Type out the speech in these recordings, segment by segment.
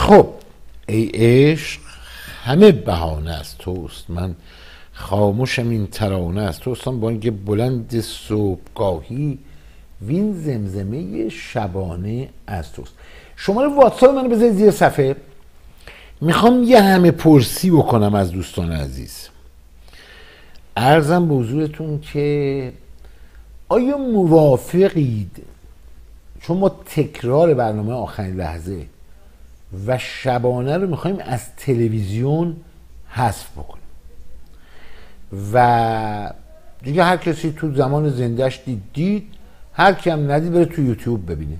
خب ای عشق همه بهانه از توست، من خاموشم این ترانه از توستم، با اینکه بلند صبحگاهی وین زمزمه شبانه از توست. شماره واتساپ منو بذارید زیر صفحه. میخوام یه همه پرسی بکنم از دوستان عزیز. عرضم به حضورتون که آیا موافقید چون ما تکرار برنامه آخرین لحظه و شبانه رو میخوایم از تلویزیون حذف بکنیم و دیگه هر کسی تو زمان زندهش دید، هر کی هم ندید بره تو یوتیوب ببینه.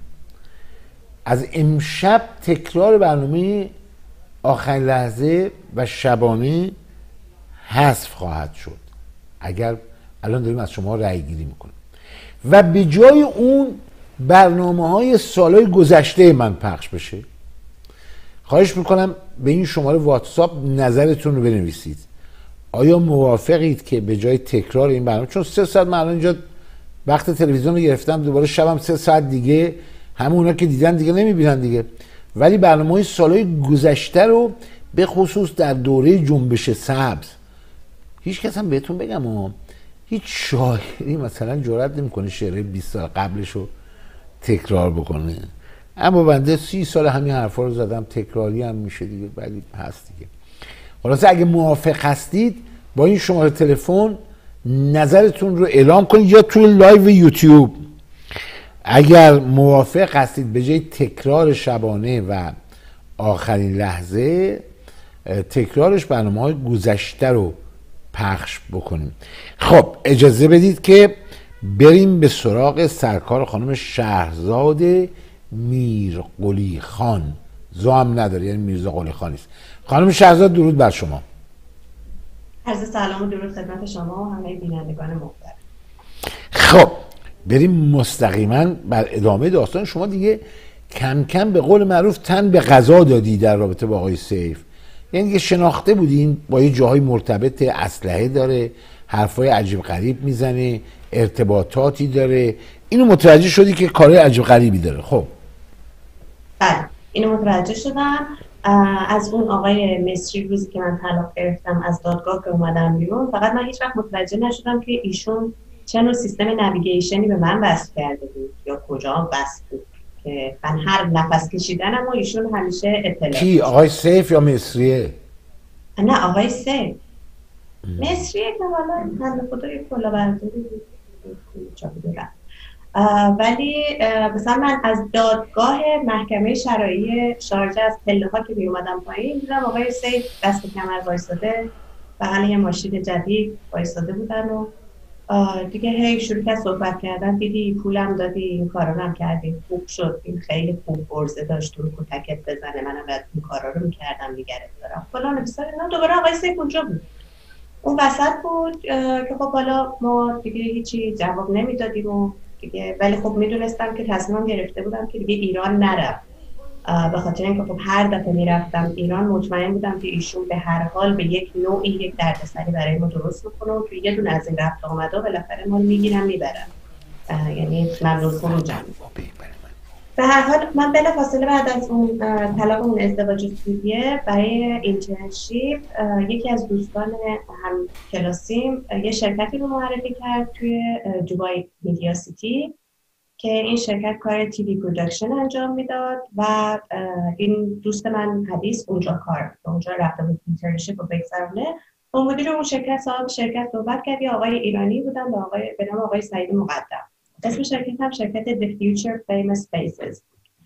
از امشب تکرار برنامه آخرین لحظه و شبانه حذف خواهد شد اگر الان داریم از شما رأی گیری میکنیم و به جای اون برنامه‌های سالهای گذشته من پخش بشه. خواهش میکنم به این شماره واتساپ نظرتون رو بنویسید. آیا موافقید که به جای تکرار این برنامه، چون 3 ساعت من الان اینجا وقت تلویزیون رو گرفتم، دوباره شبم 3 ساعت دیگه همونا که دیدن دیگه نمیبینن دیگه، ولی برنامه‌های سالهای گذشته رو به خصوص در دوره جنبش سبز، هیچ کس هم بهتون بگم هیچ شاعری مثلا جرئت نمیکنه شعر 20 سال قبلش رو تکرار بکنه، اما بنده 30 سال همین حرفا رو زدم، تکراری هم میشه دیگه، ولی هست دیگه. خلاصه اگه موافق هستید با این شماره تلفن نظرتون رو اعلام کنید یا توی لایو یوتیوب. اگر موافق هستید به جای تکرار شبانه و آخرین لحظه تکرارش برنامه‌های گذشته رو پخش بکنیم. خب اجازه بدید که بریم به سراغ سرکار خانم شهرزاد میرقلی خان. زام نداره، یعنی میرزا قلی خان است. خانم شهرزاد درود بر شما. عرض سلام و درود خدمت شما و همه بینندگان محترم. خب بریم مستقیما بر ادامه داستان. شما دیگه کم کم به قول معروف تن به قضا دادی در رابطه با آقای سیف، یعنی دیگه شناخته بودین با یه جاهای مرتبط، اسلحه داره، حرفای عجیب غریب میزنه، ارتباطاتی داره، اینو متوجه شدی که کارهای عجیب غریبی داره. خب بله اینو متوجه شدم. از اون آقای مصری روزی که من طلاق گرفتم از دادگاه که اومدم بیرون، فقط من هیچ وقت متوجه نشدم که ایشون چه نوع سیستم نویگیشنی به من وصل کرده بود یا کجا وصل بود که من هر نفس کشیدنم و ایشون همیشه اطلاع. کی؟ آقای سیف یا مصریه؟ نه آقای سیف. مصریه که حالا من خدا یک کلا برداری بود ولی مثلا من از دادگاه محکمه شرعی شارجه از پله ها که می اومدم پایین دیدم آقای سیف دست کمر وایساده، بغل یه ماشین جدید وایساده بودن و دیگه هی شروع کرد صحبت کردن. دیدی پولم دادی، این کارا رو هم کردی، خوب شد، این خیلی خوب برزه داشت تو رو کتکت بزنه، منم باید این کارا رو میکردم نگرت دارم فلان بسار اینا. دوباره آقای سیف اونجا بود، اون وسط بود که خب حالا ما دیگه هیچی جواب نمیدادیم و دیگه، ولی خب میدونستم که تصمیم گرفته بودم که دیگه ایران نرم، به خاطر اینکه خب هر دفعه میرفتم ایران مطمئن بودم که ایشون به هر حال به یک نوعی یک دردسری برای ما درست میکنه و توی یه دونه از این رفت آمده بالاخره ما رو میگیرن میبرن، یعنی ممنون خروجم. به هر حال من بلافاصله بعد از اون طلاق اون ازدواج سوریه برای اینترنشیپ یکی از دوستان هم کلاسیم یه شرکتی رو معرفی کرد توی دبی میدیا سیتی که این شرکت کار تیوی پروداکشن انجام میداد و این دوست من حدیث اونجا رفته بود اینترنشیپ رو بگذرونه. با مدیر اون شرکت صاحب شرکت صحبت کرد، یه آقای ایرانی بودن به نام آقای سعید مقدم. اسم شرکت هم شرکت The Future Famous Spaces.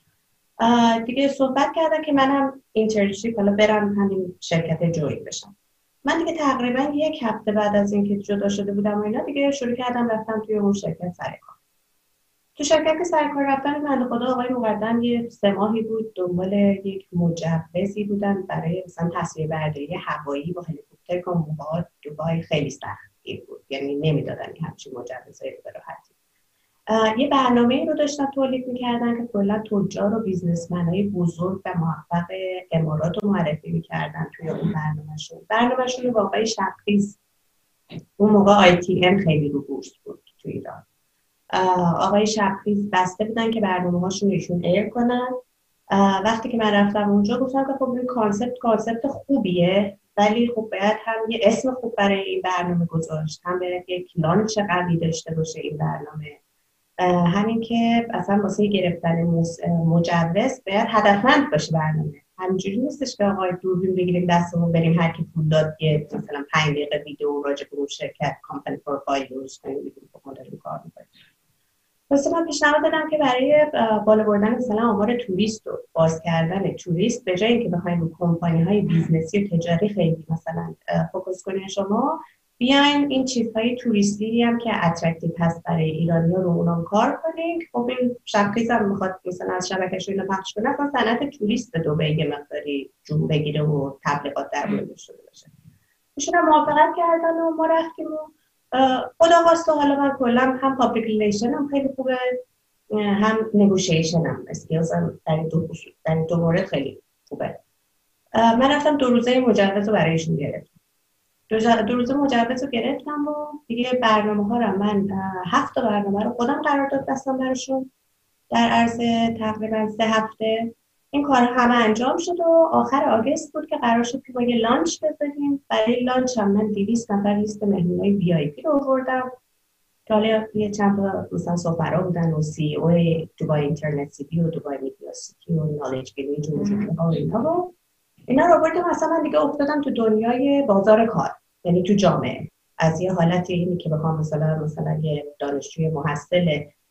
دیگه صحبت کردن که منم اینترنشیپ حالا برم همین شرکت جوین بشم. من دیگه تقریبا 1 هفته بعد از اینکه جدا شده بودم و اینا دیگه شروع کردم رفتم توی اون شرکت سر کار. تو شرکت که سر کار رفتم بنده خدا آقای مقدم یه 3 ماهی بود دنبال یک مجوزی بودن برای مثلا تصویربرداری هوایی با هلیکوپتر که اون موقع دبی خیلی سختی بود، یعنی نمیدادن همچین مجوزایی به راحتی. یه برنامه‌ای رو داشتن تولید می‌کردن که کلا تجار و بیزنسمن‌های بزرگ و موفق امارات رو معرفی می‌کردن توی اون برنامه‌شون با آقای شبخیز. اون موقع ITM خیلی رو بورس بود تو ایران. آقای شبخیز بسته بودن که برنامه‌هاشون ایشون ایر کنن وقتی که من رفتم اونجا گفتم که خب این کانسپت خوبیه، ولی خب باید هم یه اسم خوب برای این برنامه گذاشت، هم باید یک لانچ قوی داشته باشه این برنامه. همین که اصلا واسه گرفتن مجوز باید هدفمند باشه برنامه. همینجوری نیستش که آقای دوربین بگیریم دستمون بریم هر کی پول داد یه مثلا 5 دقیقه ویدیو راجع به اون شرکت کامپانی پروفایل درست کنیم بگیم خب ما داریم کار می‌کنیم. واسه من پیشنهاد دادم که برای بالا بردن مثلا آمار توریست و باز کردن توریست، به جای اینکه بخوایم رو کمپانی‌های بیزنسی و تجاری خیلی مثلا فوکس کنین، شما بیاین این چیزهای توریستی هم که اترکتیو هست برای ایرانی‌ها رو اونام کار کنین. خب این شب‌خیز هم میخواد مثلا از شبکه‌اش اینو پخش کنه، اصلا صنعت توریست دبی یه مقداری جون بگیره و تبلیغات در موردش شده باشه. ایشون هم موافقت کردن و ما رفتیم و خدا واسه حالا من کلا هم پابلیک ریلیشن هم خیلی خوبه، هم نگوشیشن هم اسکیلز هم در دو مورد خیلی خوبه. من رفتم 2 روزه مجوز رو برایشون گرفتم. 2 روزه مجوز رو گرفتم و دیگه برنامه ها رو من 7 تا برنامه رو خودم قرار داد دستم براشون در عرض تقریبا 3 هفته. این کار همه انجام شد و آخر آگست بود که قرار شد که ما یه لانچ بذاریم. برای لانچ هم من 200 نفر لیست مهمونای وی آی پی رو آوردم که حالا یه چند تا مثلا سفرا بودن و سی او دبی اینترنت سیتی و دبی میدیا سیتی و نالج ویلیج و اینا رو آوردم. مثلا من دیگه افتادم تو دنیای بازار کار، یعنی تو جامعه، از یه حالت اینی که بخوام مثلا یه دانشجوی محصل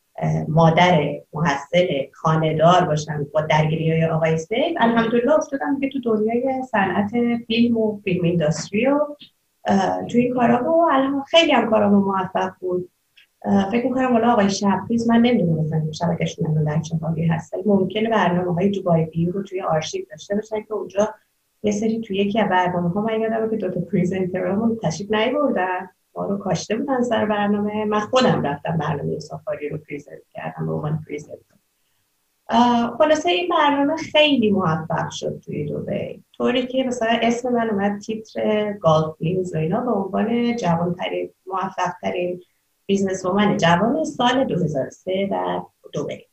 مادر محصل خانه‌دار باشم با درگیری‌های آقای سیف، الحمدلله افتادم دیگه تو دنیای صنعت فیلم و فیلم اینداستری و توی این کارا و الان خیلی هم کارام موفق بود. فکر می‌کنم والا آقای شبخیز، من نمی‌دونم مثلا شبکه‌شون الان در چه حالی هست، ممکنه برنامه‌های دبی ویو رو توی آرشیو داشته باشن که اونجا یه سری توی یکی از برنامه‌ها من یادمه که 2 تا پرزنترامون تشریف نیاوردن، ما رو کاشته بودن سر برنامه. من خودم رفتم برنامه سافاری رو پریزنت کردم به عنوان پریزنتر. خلاصه این برنامه خیلی موفق شد توی دبی، طوری که مثلا اسم من اومد تیتر گالف نیوز و اینا به عنوان جوان‌ترین موفق‌ترین بیزنس وومن جوان سال 2003 در دبی.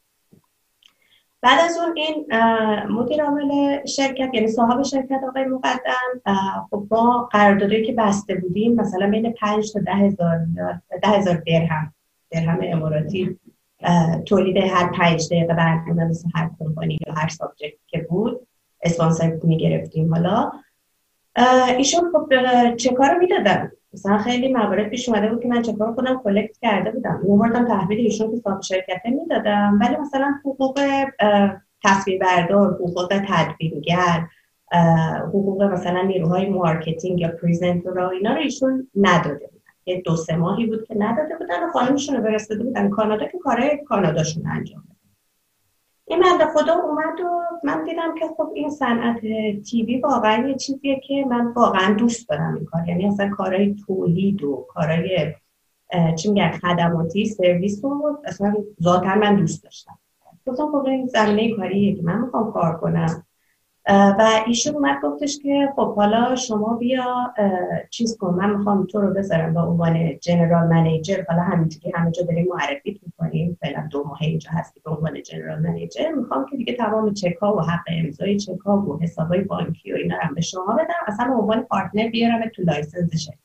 بعد از اون این مدیر عامل شرکت، یعنی صاحب شرکت آقای مقدم، خب با قراردادی که بسته بودیم مثلا بین 5 تا 10,000 درهم اماراتی تولید هر 5 دقیقه برنامه مثل هر کمپانی یا هر سابجکت که بود اسپانسر میگرفتیم. حالا ایشون خب چکا رو میدادن، مثلا خیلی موارد پیش اومده بود که من چکا رو خودم کلکت کرده بودم می‌آوردم تحویل ایشون که صاحب شرکت میدادم، ولی مثلا حقوق تصویربردار، حقوق تدوینگر، حقوق مثلا نیروهای مارکتینگ یا پریزنتر اینا رو ایشون نداده بودن. یه 2-3 ماهی بود که نداده بودن و خانمشون رو فرستاده بودن کانادا که کارهای کاناداشون انجام بده. این بنده خدا اومد و من دیدم که خب این صنعت تیوی واقعا یه چیزیه که من واقعا دوست دارم این کار، یعنی اصلا کارهای تولید و کارهای چی میگن خدماتی سرویس رو اصلا ذاتاً من دوست داشتم. گفتم خب این زمینه کاریه که من میخوام کار کنم. و ایشون اومد گفتش که خب حالا شما بیا چیز کن، من میخوام تو رو بذارم به عنوان جنرال منیجر. حالا همینجوری همه جا داریم معرفی میکنیم، فعلا 2 ماه اینجا هستی به عنوان جنرال منیجر. میخوام که دیگه تمام چک‌ها و حق امضای چک‌ها و حسابای بانکی و اینا رو به شما بدم، اصلا به عنوان پارتنر بیارم تو لایسنس شرکت.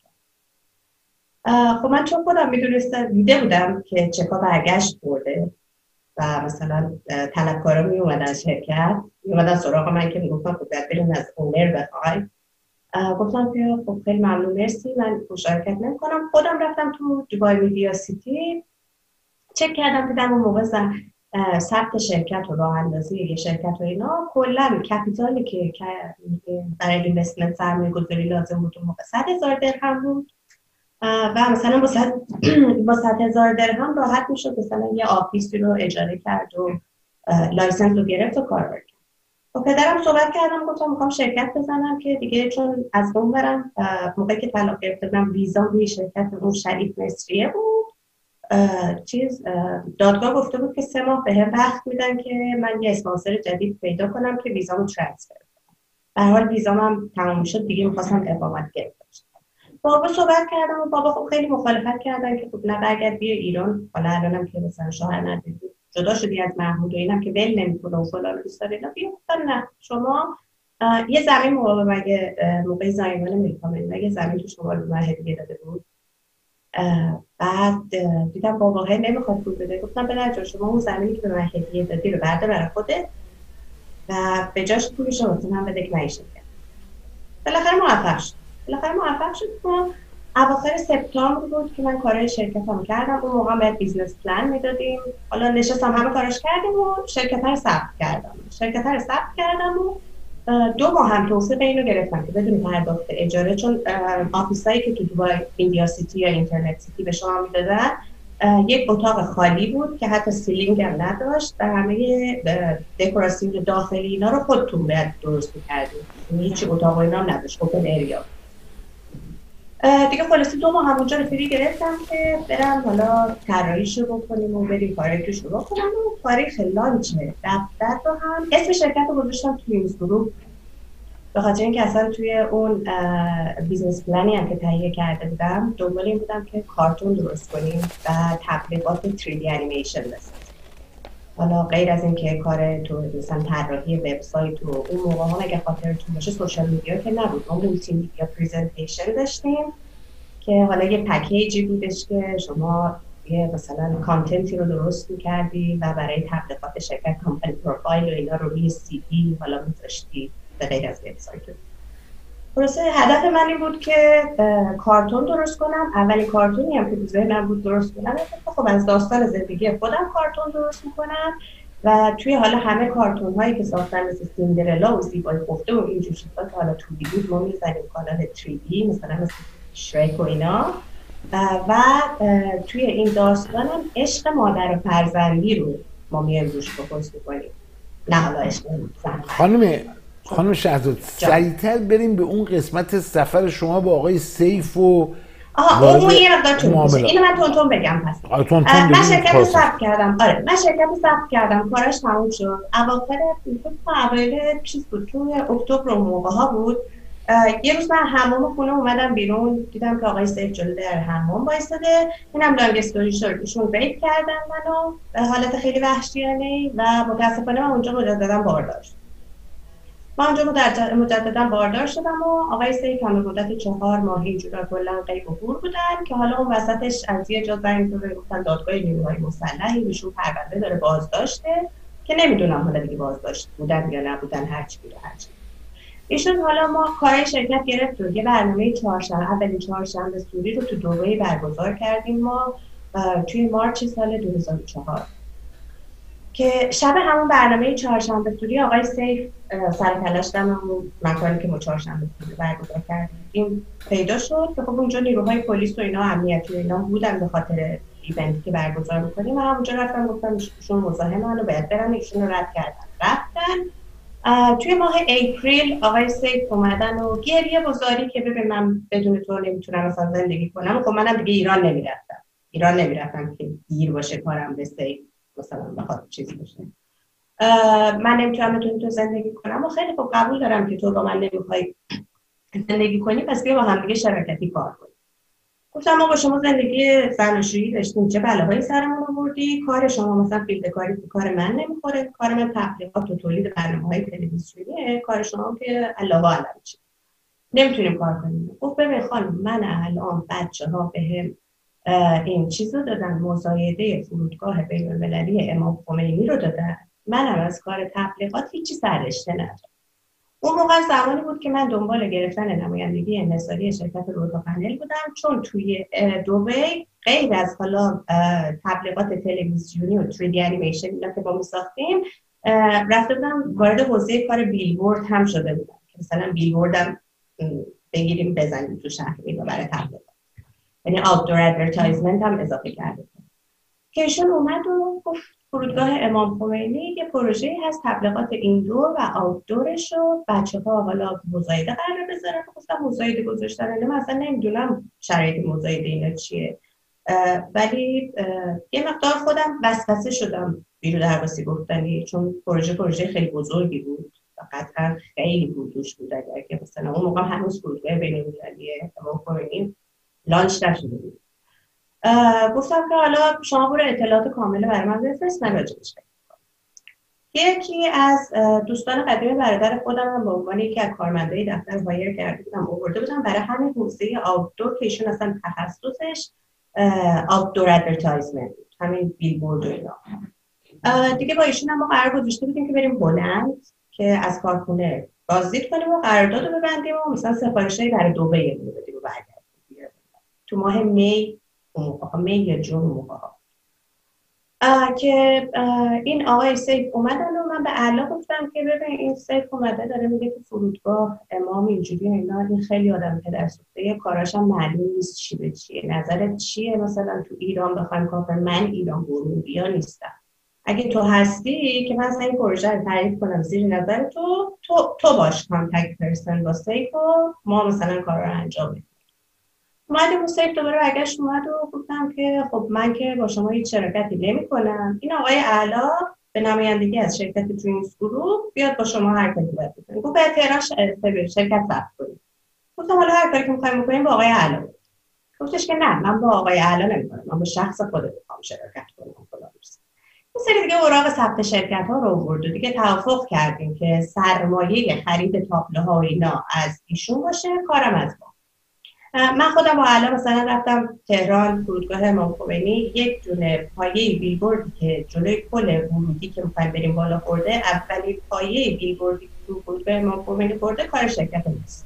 خب من چون خودم میدونستم دیده بودم که چک‌ها برگشت برده و مثلا طلبکارا می اومدن از شرکت می اومدن سراغ من که میگفتن خب باید بریم از اونر بخوای. گفتم که خب خیلی ممنون مرسی، من مشارکت نمی‌کنم. خودم رفتم تو دبی میدیا سیتی چک کردم که در اون موقع ثبت شرکت و راه اندازی یه شرکت و اینا کلا کپیتالی که برای اینوستمنت سرمایه‌گذاری لازم بود اون موقع 100,000 درهم بود و مثلا با 100,000 درهم راحت میشد مثلا یه آفیسی رو اجاره کرد و لایسنس رو گرفت و کار کرد. با پدرم صحبت کردم، گفتم میخوام شرکت بزنم که دیگه چون از اون برم موقعی که طلاق گرفته بودم ویزا روی شرکت اون شریف مصریه بود، دادگاه گفته بود که 3 ماه بهم وقت میدن که من یه اسپانسر جدید پیدا کنم که ویزامو ترانسفر کنم. به هر حال ویزام هم تموم شد دیگه، می‌خواستم اقامت گرفتم. بابا صحبت کردم و بابا خب خیلی مخالفت کردن که خب نه برگرد بیا ایران، حالا الانم که مثلا شوهر نداری جدا شدی از محمود و اینم که ول نمیکنه و فلان بیسار اینا، گفتن نه شما یه زمین موقع زایمان میکنه و یه زمین تو شما رو من هدیه داده بود. بعد دیدم با واقعا نمیخواد پول بده، گفتم بله شما اون زمینی که به من هدیه دادی رو بردار برای خودت و به جاش پولش رو من بده که معیشت کرد. بالاخره موفق شد. اواخر سپتامبر بود که من کارهای شرکتم کردم. اون موقع باید بیزنس پلان میدادیم. حالا نشستم همه کارش کردیم و شرکت رو ثبت کردم و 2 ماه هم توسعه اینو گرفتم که بدون پرداخت اجاره، چون آفیسایی که تو دوبای میدیا سیتی یا اینترنت سیتی به شما میدادن یک اتاق خالی بود که حتی سیلینگ هم نداشت و همه دکوراسیون داخلی اینا رو خودتون باید درست می‌کردید. هیچ اتاق اینا هم نداشت، اوپن ایریا. دیگه خلاصی 2 ماه همونجا رو فری گرفتم که برم حالا طراحیشو بکنیم و بریم کارهای توش رو بکنم و تاریخ لانچ دفتر رو هم اسم شرکت رو گذاشتم توینز گروپ، به خاطر اینکه اصلا توی اون بیزنس پلانی هم که تهیه کرده بودم دنبال این بودم که کارتون درست کنیم و تبلیغات 3D انیمیشن بسازیم. حالا غیر از این که کار تو مثلا طراحی وبسایت و اون موقع ها اگه خاطرتون باشه سوشال میدیا که نبود، ما مولتی میدیا پرزنتیشن داشتیم که حالا یه پکیجی بودش که شما یه مثلا کانتنتی رو درست می‌کردی و برای تبلیغات شرکت کامپانی پروفایل و اینا رو روی سی دی حالا می‌ذاشتی به غیر از وبسایت. خلاصه هدف من این بود که کارتون درست کنم. اولین کارتونی هم که تو ذهنم بود درست کنم، خب از داستان زندگی خودم کارتون درست می‌کنم و توی حالا همه کارتون هایی که ساختن مثل سیندرلا و زیبای خفته و اینجور چیزا که حالا تو بود ما می‌زنیم کانال 3D مثلا مثل شریک و اینا و توی این داستانم عشق مادر و فرزندی رو ما میایم روش فوکس می‌کنیم، نه حالا عشق زن. خانم شهزاد سریعتر بریم به اون قسمت سفر شما با آقای سیف و اون یه مقدار طول میشه. اینو من تونتون بگم پس. من شرکت رو ثبت کردم. کارش تموم شد. اوایل چیز بود، توی اکتبر و موقع ها بود. یه روز من حمام خونه اومدم بیرون، دیدم که آقای سیف جلوی در حمام وایساده. اینم لانگ استوری شورت، ایشون ریپ کردن منو به حالت خیلی وحشیانه و متاسفانه من اونجا مجددا باردار شدم و آقای سیف هم مدت 4 ماه اینجورا کلا غیب و گور بودن که حالا اون وسطش از یه جا زنگ زدن گفتن دادگاه نیروهای مسلحی بهشون پرونده داره بازداشته که نمیدونم حالا دیگه بازداشت بودن یا نبودن، هرچی بوده. ایشون حالا ما کارهای شرکت گرفت و یه برنامه اولین چهارشنبه سوری رو تو دبی برگزار کردیم ما توی مارچ سال 2004 که شب همون برنامه چهارشنبه سوری آقای سیف سر کلش دم مکانی که ما چهارشنبه سوری برگزار کردیم پیدا شد که خب اونجا نیروهای پلیس و اینا امنیتی و اینا بودن به خاطر ایونتی که برگزار می‌کنیم و همونجا رفتن گفتن ایشون مزاحمن و باید برن، ایشون رو رفتن. توی ماه اپریل آقای سیف اومدن و گریه بزاری که ببین من بدون تو نمیتونم مثلا زندگی کنم. خب منم دیگه ایران نمیرفتم که دیر باشه کارم به سیف مثلا بخاطر چیزی باشه. من نمیتونم بدون تو زندگی کنم و خیلی خب قبول دارم که تو با من نمیخوای زندگی کنی، پس بیا با هم دیگه شراکتی کار کنیم. گفتم ما با شما زندگی زناشویی داشتیم، چه بلاهایی سرمون آوردی، کار شما مثلا فیلد کاری تو کار من نمیخوره، کار من تبلیغات و تولید برنامه‌های تلویزیونیه، کار شما که الله اعلم چی، نمیتونیم کار کنیم. گفت ببین خانم من الان بچه‌ها بهم این چیزو دادن، مزایده فرودگاه بین‌المللی امام خمینی رو دادن، منم از کار تبلیغات هیچی سررشته ندارم. اون موقع زمانی بود که من دنبال گرفتن نمایندگی انحصاری شرکت روتاپنل بودم، چون توی دبی غیر از حالا تبلیغات تلویزیونی و 3D انیمیشن اینا که ما می‌ساختیم، رفته بودم وارد حوزه کار بیلبورد هم شده بودم که مثلا بیلبوردم بگیریم بزنیم تو شهر اینا برای تبلیغات، یعنی آوتدور ادورتایزمنت هم اضافه کرده که ایشون اومد و گفت فرودگاه امام خمینی یه پروژه‌ای هست تبلیغات ایندور و آوتدورش رو بچه‌ها حالا مزایده قرار بذارن. گفتم مزایده گذاشتن اینا مثلا نمیدونم شرایط مزایده اینا چیه، ولی یه مقدار خودم وسوسه شدم بیرو درواسی گفتنی، چون پروژه خیلی بزرگی بود و قطعا خیلی بودوش بود اگر که مثلا اون موقع هنوز فرودگاه بین‌المللی امام خمینی لانچ نشده بود. گفتم که حالا شما برو اطلاعات کامل برای من بفرست، من راجعش بگم. یکی از دوستان قدیم برادر خودم هم به عنوان یکی از کارمندای دفتر هایر کرده بودم، آورده بودم برای همین حوزه آوتدور که ایشون اصلا تخصصش آوتدور ادورتایزمنت بود، همین بیلبورد و اینا. دیگه با ایشون هم ما قرار گذاشته بودیم که بریم هلند که از کارخونه بازدید کنیم و قرارداد رو ببندیم و مثلا سفارشایی برای دبی بدیم و برگردیم تو ماه می یا جون موقع که این آقای سیف اومدن و من به علا گفتم که ببین این سیف اومده داره میگه که فرودگاه امام اینجوری اینا، این خیلی آدم پدرسوخته، کاراش هم معلوم نیست چی به چیه، نظرت چیه مثلا تو ایران بخوایم کار کنیم؟ من ایران بروندیا نیستم، اگه تو هستی که من اصلا این پروژه رو تعریف کنم زیر نظر تو باش کانتکت پرسن با سیف و ما مثلا کار رو انجام بدیم. اومدیم و سیف دوباره برگشت اومد و گفتم که خب من که با شما هیچ شراکتی نمی کنم، این آقای اعلی به نمایندگی از شرکت درینکس گروپ بیاد با شما هر کاری باید بکنیم. گفت به تهران شرکت ثبت کنیم. گفتم حالا هر کاری که می‌خوایم بکنیم با آقای اعلی. گفتش که نه من با آقای اعلی نمی‌کنم، من با شخص خودم می‌خوام شرکت کنم. این سری دیگه اوراق ثبت شرکت ها رو آورد و دیگه توافق کردیم که سرمایه خرید تابلوها و اینا از ایشون باشه، کارم از ما. من خودم با علا مثلا رفتم تهران فرودگاه امام خمینی، یک دونه پایه بیلبوردی که جلوی پل ورودی که می‌خوایم بریم بالا خورده، اولی پایه بیلبوردی که فرودگاه امام خمینی خورده کار شرکت نیست.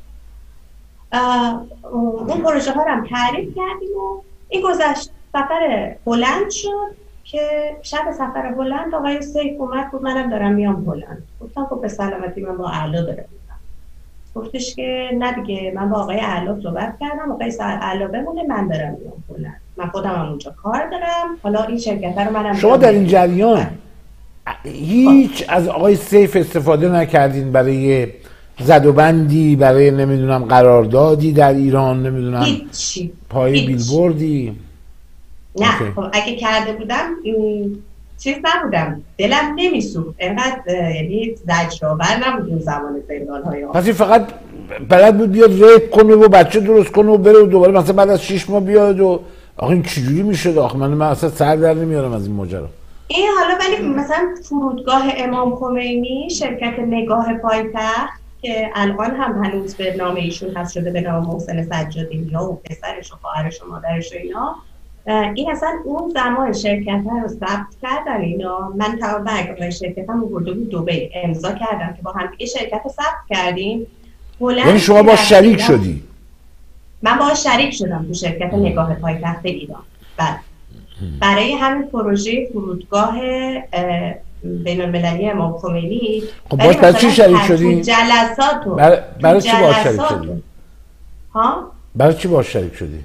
اون پروژه ها رو هم تعریف کردیم و این گذشت. سفر هلند شد که شب سفر هلند آقای سیف اومد گفت منم دارم میام هلند. گفتم خب به سلامتی، من با اعلا دارم میام. گفتش که نه دیگه من با آقای اعلا صحبت کردم، آقای اعلا بمونه، من دارم میام هلند، من خودم هم اونجا کار دارم، حالا این شرکت رو منم. شما در این جریان هیچ از آقای سیف استفاده نکردین برای زد و بندی، برای نمیدونم قراردادی در ایران، نمیدونم هیچی پای بیلبوردی؟ نه خب اگه کرده بودم چیز نبودم، دلم نمیسوخت اینقدر، یعنی زجرآور نبود اون زمان زندان‌های آن. پس این فقط بلد بود بیاد ریپ کنه و بچه درست کنه و بره و دوباره مثلا بعد از 6 ماه بیاد و آخه این چجوری میشد؟ آخه من اصلا سر در نمیارم از این ماجرا. این حالا ولی مثلا فرودگاه امام خمینی، شرکت نگاه پایتخت که الان هم هنوز به نام ایشون هست شده به نام محسن سجادی‌نیا و پسرش و خواهرش و مادرش و اینا، این اصلا اون زمان شرکت ها رو ثبت کردن اینا. من تمام برگاه شرکت هم برده بود دبی امضا کردم که با هم دیگه شرکت رو ثبت کردیم. یعنی شما با شریک شدی؟ من با شریک شدم تو شرکت نگاه پایتخت ایران. بعد برای همین پروژه فرودگاه بین المللی امام خمینی. خب باش برای چی شریک شدی؟ جلساتو برای چی با شریک شدی؟ ها؟ برای چی با شریک شدی؟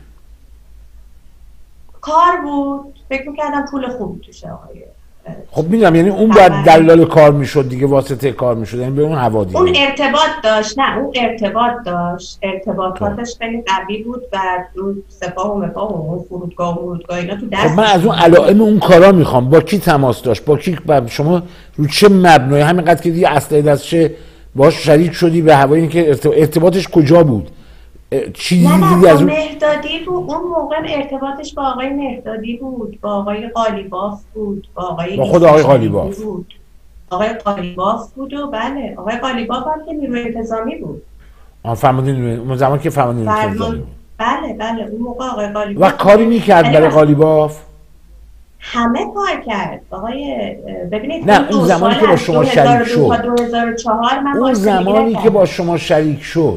کار بود، فکر می‌کردم پول خوبی توشه آقای. خب میدونم، یعنی اون باید دلال کار میشد دیگه، واسطه کار میشد، یعنی به اون حوادی اون ارتباط داشت. نه اون ارتباط داشت، ارتباطاتش خیلی قوی بود و اون سپاه و مپاه و اون فرودگاه اینا تو دست. خب من از اون علائم اون کارا میخوام، با کی تماس داشت، با کی، شما رو چه مبنایی همینقدر که دیگه اصلا دستشه باش شریک شدی به هوای اینکه ارتباطش کجا بود؟ چیزی دیگه از اون مهدادی بود. اون موقع ارتباطش با آقای مهدادی بود، با آقای قالیباف بود، با خود آقای قالیباف بود. آقای قالیباف بود و بله آقای قالیباف هم که نیروی انتظامی بود. فرماندهی اون زمان که فرماندهی انتظامی بود. بله اون موقع آقای قالیباف و کاری میکرد برای قالیباف؟ همه کار کرد آقای. ببینید نه اون زمانی که با شما شریک شد، 2004 من اون زمانی که با شما شریک شد،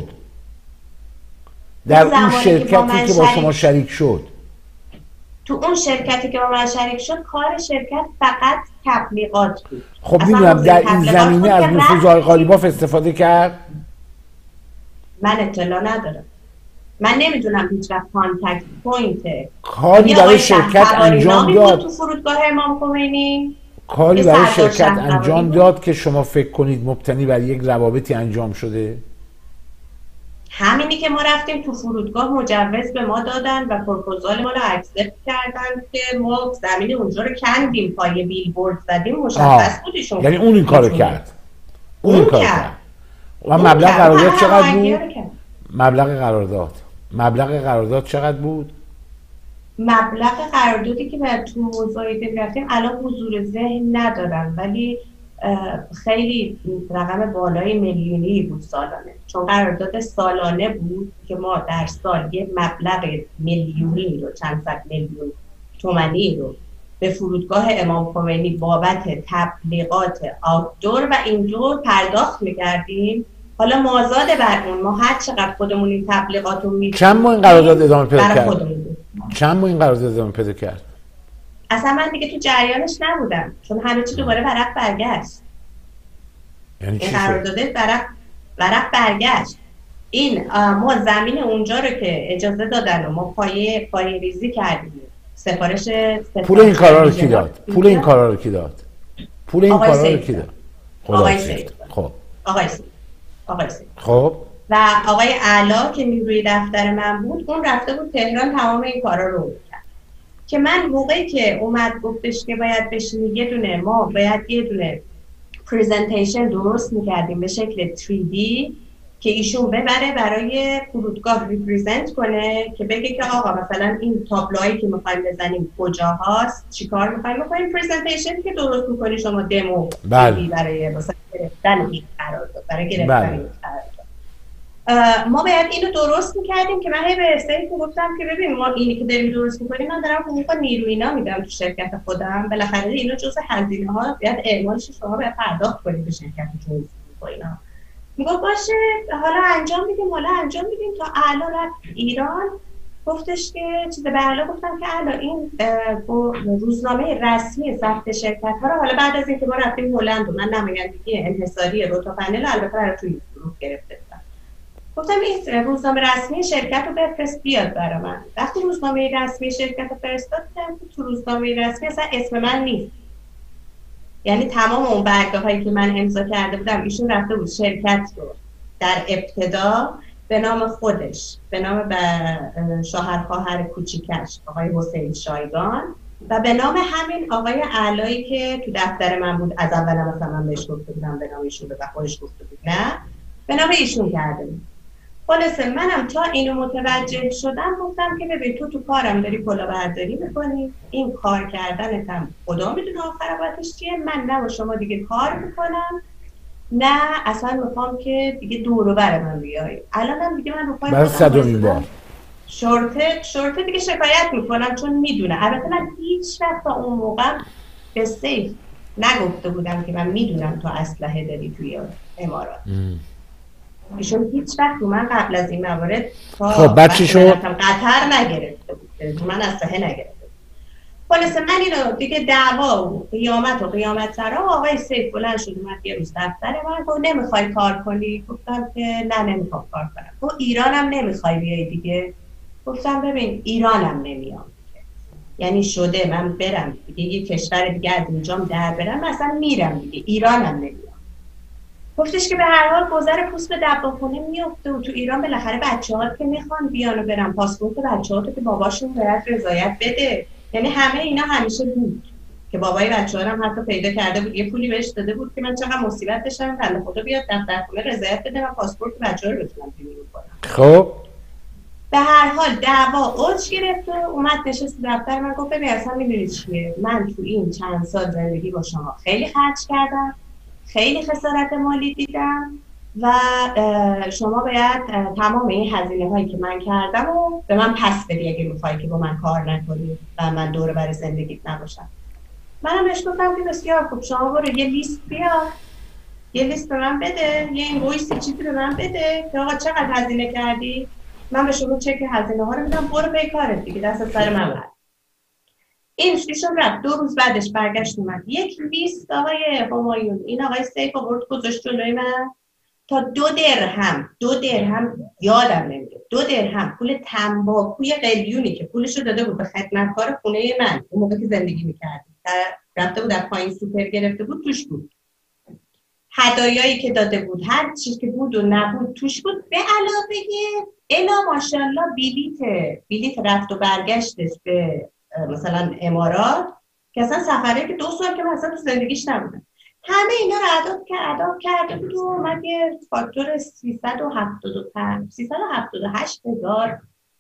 در اون شرکتی که با شما شریک شد، تو اون شرکتی که با من شریک شد کار شرکت فقط تبلیغات بود. خب میدونم در این زمینه از نفوذ آقای قالیباف استفاده کرد؟ من اطلاع ندارم، من نمیدونم هیچ وقت کانتکت پوینت کاری برای شرکت انجام داد تو فرودگاه امام خمینی، کاری برای شرکت انجام داد که شما فکر کنید مبتنی بر یک روابطی انجام شده؟ همینی که ما رفتیم تو فرودگاه مجوز به ما دادن و پروپوزال ما رو اکسپت کردن که ما زمین اونجا رو کندیم، پای بیلبورد زدیم، مشخص بود ایشون. یعنی اون این کارو کرد. اون کار کرد. و مبلغ قرارداد چقدر بود؟ مبلغ قرارداد چقدر بود؟ مبلغ قراردادی که باید تو مزایده رفتیم الان حضور ذهن ندارم، ولی خیلی رقم بالای میلیونی بود سالانه، چون قرارداد سالانه بود که ما در سال یه مبلغ میلیونی رو، چند صد میلیون تومانی رو به فرودگاه امام خمینی بابت تبلیغات آوتدور و ایندور پرداخت می‌کردیم. حالا مازاد بر اون، ما هر چقدر خودمون این تبلیغات رو می‌دیم. چند ماه این قرارداد ادامه پیدا کرد؟ چند ماه این قرارداد ادامه پیدا کرد؟ اصلا من دیگه تو جریانش نبودم، چون همه چی دوباره ورق برگشت. یعنی این قرارداد ورق برگشت. این ما زمین اونجا رو که اجازه دادن و ما پایه ریزی کردیم، سفارش پول این کارا رو کی داد؟ پول این کارا رو کی داد؟ پول این کارا رو کی داد؟ آقای سید. خب آقای سید. خب و آقای اعلی که نیروی دفتر من بود، اون رفته بود تهران تمام این کارا رو کرد. که من موقعی که اومد گفتش که باید بشینی ما باید یه دونه پریزنتیشن درست میکردیم به شکل 3D که ایشون ببره برای فرودگاه ریپرزنت کنه، که بگه که آقا مثلا این تابلوهایی که میخوایم بزنیم کجاهاست، چیکار میخوایم بکنیم. پریزنتیشن که درست میکنی شما دمو برای مثلا گرفتن این قرارداد، برای گرفتن این قرارداد ما باید اینو درست میکردیم. که من به سعید گفتم که ببین ما اینی که داریم درست میکنیم، من دارم حقوق نیروی اینا میدم تو شرکت خودم، بالاخره اینو جزء هزینه ها باید اعمالش شما باید پرداخت کنید به شرکت جزئی و اینا. میگه باشه حالا انجام میدیم. تا اعلی رفت ایران، گفتش که چیز به اعلی گفتم که اعلی این روزنامه رسمی ثبت شرکت ها رو، حالا بعد از اینکه ما رفتیم هلند و من نمایندگی انحصاری روتوپنل البته برای توی گروه گرفته بودم، گفتم این روزنامه رسمی شرکت رو بفرست بیاد برای من. وقتی روزنامه رسمی شرکت رو فرستادم، تو روزنامه رسمی اصلا اسم من نیست. یعنی تمام اون برگه هایی که من امضا کرده بودم، ایشون رفته بود شرکت رو در ابتدا به نام خودش، به نام شوهر خواهر کوچیکش آقای حسین شایگان و به نام همین آقای اعلایی که تو دفتر من بود، از اول مثلا من بهش گفته بودم به نام ایشون و خودش گفته بود نه، به نام ایشون کرده بود. خلاصه منم تا اینو متوجه شدم گفتم که ببین تو کارم داری کلاهبرداری میکنی، این کار کردنت هم خدا میدونه آخرتش چیه، من نه با شما دیگه کار میکنم، نه اصلا میخوام که دیگه دور و بر من بیای. الانم دیگه من رو پای خودم صدومین بار شورته دیگه شکایت میکنم، چون میدونه. البته من هیچ وقت تا اون موقع به سیف نگفته بودم که من میدونم تو اسلحه داری توی امارات. ایشون هیچ وقت رو من قبل از این موارد خب بچه شد قطر نگرفته بود، من اسلحه نگرفته بود. خلاصه من اینو دیگه دعوا و قیامت سرا آقای سیف بلند شد اومد یه روز دفتر من گفت نمیخوای کار کنی؟ گفتم که نه نمیخوام کار کنم. گفت ایرانم نمیخوای بیای دیگه؟ گفتم ببین ایرانم نمیام، یعنی شده من برم دیگه یه کشور دیگه از اینجام در برم، مثلا میرم دیگه، ایرانم نمیام. گفتش که به هر حال گذر پوست به دباخونه میفته و تو ایران بالاخره بچه‌ها که میخوان بیان و برن، پاسپورت بچه‌ها که باباشون باید رضایت بده. یعنی همه اینا همیشه بود که بابای بچه‌ها هم حتی پیدا کرده بود، یه پولی بهش داده بود که من چقدر مصیبت داشتم بنده خدا بیاد دفترخونه رضایت بده و پاسپورت بچه‌ها رو بتونم پیدا کنم. خب به هر حال دعوا اوج گرفت و اومد نشست دفتر من گفت ببین اصلا میدونی چیه، من تو این چند سال زندگی با شما خیلی خرج کردم، خیلی خسارت مالی دیدم و شما باید تمام این هزینه هایی که من کردم و به من پس بدی اگه میخوای که با من کار نکنی و من دور بر زندگیت نباشم. منم بهش گفتم که بسیار خوب، شما برو یه لیست بیار، یه لیست به من بده، یه اینوایس چیزی به من بده که آقا چقدر هزینه کردی، من به شما چک هزینه ها رو میدم، برو پی کارت دیگه، دست سر من بر. این ایشون رفت 2 روز بعدش برگشت اومد یک لیست آقای همایون، این آقای سیف آورد گذاشت جلوی من تا 2 درهم یادم نمیاد، 2 درهم پول تنباکوی قلیونی که پولشو داده بود به خدمتکار خونه من اون موقع که زندگی می‌کردیم، رفته بود در پایین سوپر گرفته بود، توش بود هدایایی که داده بود، هر چیزی که بود و نبود توش بود، به علاوه الا ماشاءالله بلیت رفت و برگشتش به مثلا امارات که اصلا سفره که 2 سال که مثلا تو زندگیش نبودن، همه اینا رو اعداد کرده بود و اومد یه فاکتور 378,000 $378,000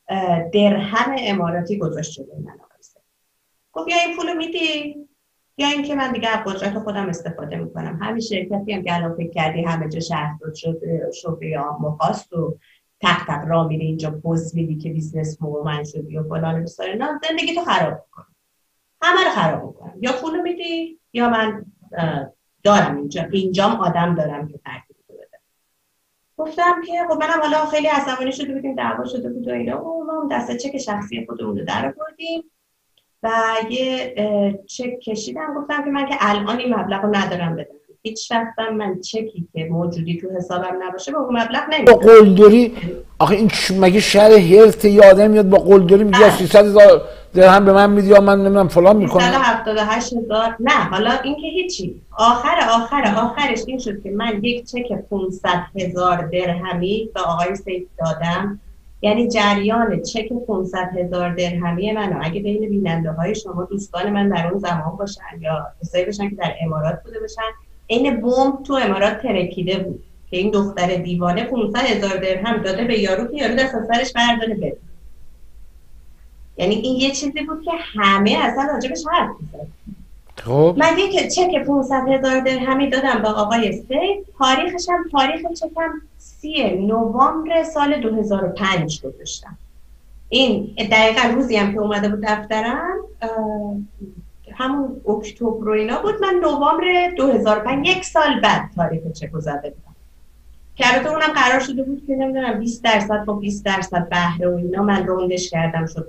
درهم اماراتی گذاشت جلوی من. آقای سید گفت یا این پولو میدی یا اینکه من دیگه از قدرت خودم استفاده میکنم. همین شرکتی هم که الان فکر کردی همه جا شهردار شده، شعبه یا مخواست و تق تق را میری اینجا پوز میدی که بیزنس من شدی و فلان بسار اینا، زندگی تو خراب میکنم، همه رو خراب میکنم. یا پولو میدی یا من دارم اینجام آدم دارم که ترتیب بده. گفتم که خب منم حالا خیلی عصبانی شده بودیم، دعوا شده بود و اینا، و ما دسته چک شخصی خودمون رو درآوردیم و یه چک کشیدم. گفتم که من که الان این مبلغ رو ندارم بدم، هیچ وقتم من چکی که موجودی تو حسابم نباشه با اون مبلغ نمیدم. با قلدری آخه این مگه شهر هرت یادم میاد با قلدری میگه 300,000 درهم به من میدی یا من نمیدونم فلان میکنم. 378,000 نه. حالا این که هیچی، آخرش این شد که من یک چک 500,000 درهمی به آقای سید دادم. یعنی جریان چک 500,000 درهمی منو اگه بین بیننده های شما دوستان من در اون زمان باشن یا کسایی باشن که در امارات بوده باشن، این بمب تو امارات ترکیده بود که این دختر دیوانه 500,000 درهم داده به یارو که یارو دست از سرش برداره بده. یعنی این یه چیزی بود که همه اصلا راجبش حرف می‌زدن. خب من یک چک 500,000 درهمی دادم به آقای سید. تاریخ چکم 30 نوامبر سال 2005 گذاشتم. این دقیقا روزی هم که اومده بود دفترم همون اکتبر و اینا بود. من نوامبر 2005 یک سال بعد تاریخ چکو زده بودم که البته اونم قرار شده بود که نمیدونم 20% با 20% بهره و اینا من روندش کردم شد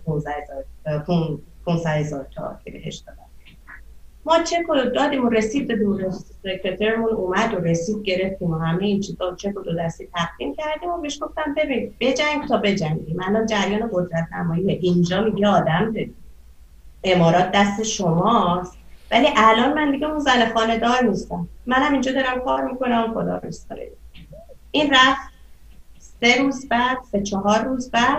15,000 تا که بهش دادم. ما چک رو دادیم و رسید دادیم، سکرترمون اومد و رسید گرفتیم و همه این چیزا چک رو 2 دستی تقدیم کردیم و بهش گفتم ببین بجنگ تا بجنگی، من جریان قدرت نماییه، اینجا میگه آدم داری، امارات دست شماست، ولی الان من دیگه اون زن خانه دار نیستم، منم اینجا دارم کار میکنم خدا بستاره. این رفت 3 روز بعد 3-4 روز بعد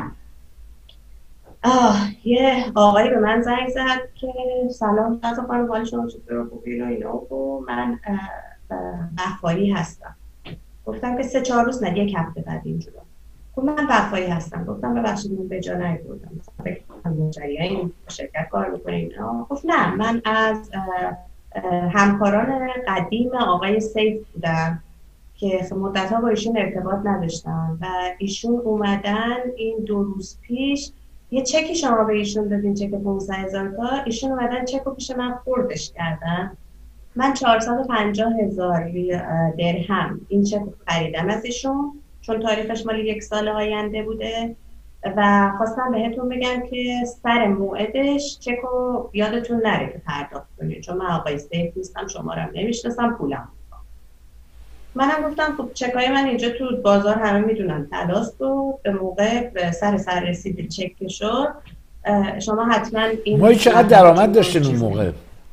یه آقایی به من زنگ زد که سلام تازه خانم حال شما چطور خوبی و اینا و من وفایی هستم. گفتم که 3-4 روز نه 1 هفته بعد اینجورا. گفت من وفایی هستم. گفتم ببخشید من به جا نیاوردم، فکر کنم مجریین شرکت کار میکنین. گفت نه من از همکاران قدیم آقای سید بودم که مدت‌ها با ایشون ارتباط نداشتم و ایشون اومدن این 2 روز پیش یه چکی شما به ایشون دادین، چک 15,000 تا، ایشون اومدن چک رو پیش من خوردش کردن. من 450,000 درهم این چک رو خریدم از ایشون چون تاریخش مال 1 سال آینده بوده و خواستم بهتون بگم که سر موعدش چک رو یادتون نره که پرداخت کنید چون من آقای سید نیستم، شما رو هم نمیشناسم، پولم. منم گفتم خب چکای من اینجا تو بازار همه میدونن تلاست و به موقع سر رسید چک که شد شما حتما این ما چقدر درآمد داشتین اون موقع؟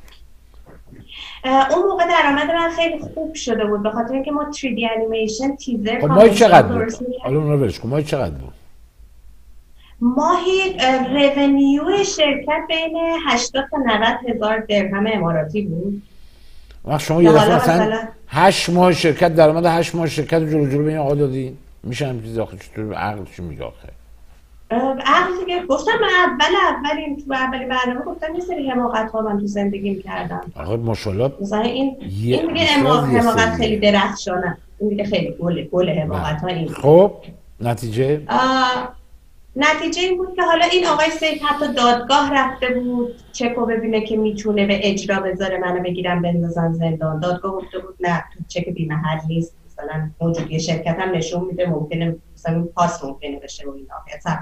اون موقع درآمد من خیلی خوب شده بود به خاطر اینکه ما 3D انیمیشن تیزر خب ماهی چقدر بود؟ حالا اون رو برش کن، ماهی چقدر بود؟ ماهی رونیو شرکت بین 80 تا 90,000 درهم اماراتی بود. وقت شما یه دفعه مثلا 8 ماه شرکت درآمد 8 ماه شرکت رو جلو به این آقا دادین؟ میشه هم چیزی آخه چطور عقل چی میگه آخه؟ عقل که گفتم من اولی برنامه گفتم یه سری حماقت‌ها من تو زندگیم کردم. آخه ماشاءالله مثلا این دیگه حماقت خیلی درخشانه، این دیگه خیلی گل حماقت‌ها این. خب نتیجه این بود که حالا این آقای سید حتی دادگاه رفته بود چکو ببینه که میتونه به اجرا بذاره منو بگیرم بندازن زندان. دادگاه گفته بود نه تو چک بی محل نیست، مثلا موجودی شرکت هم نشون میده ممکنه مثلا پاس ممکنه بشه و اینا.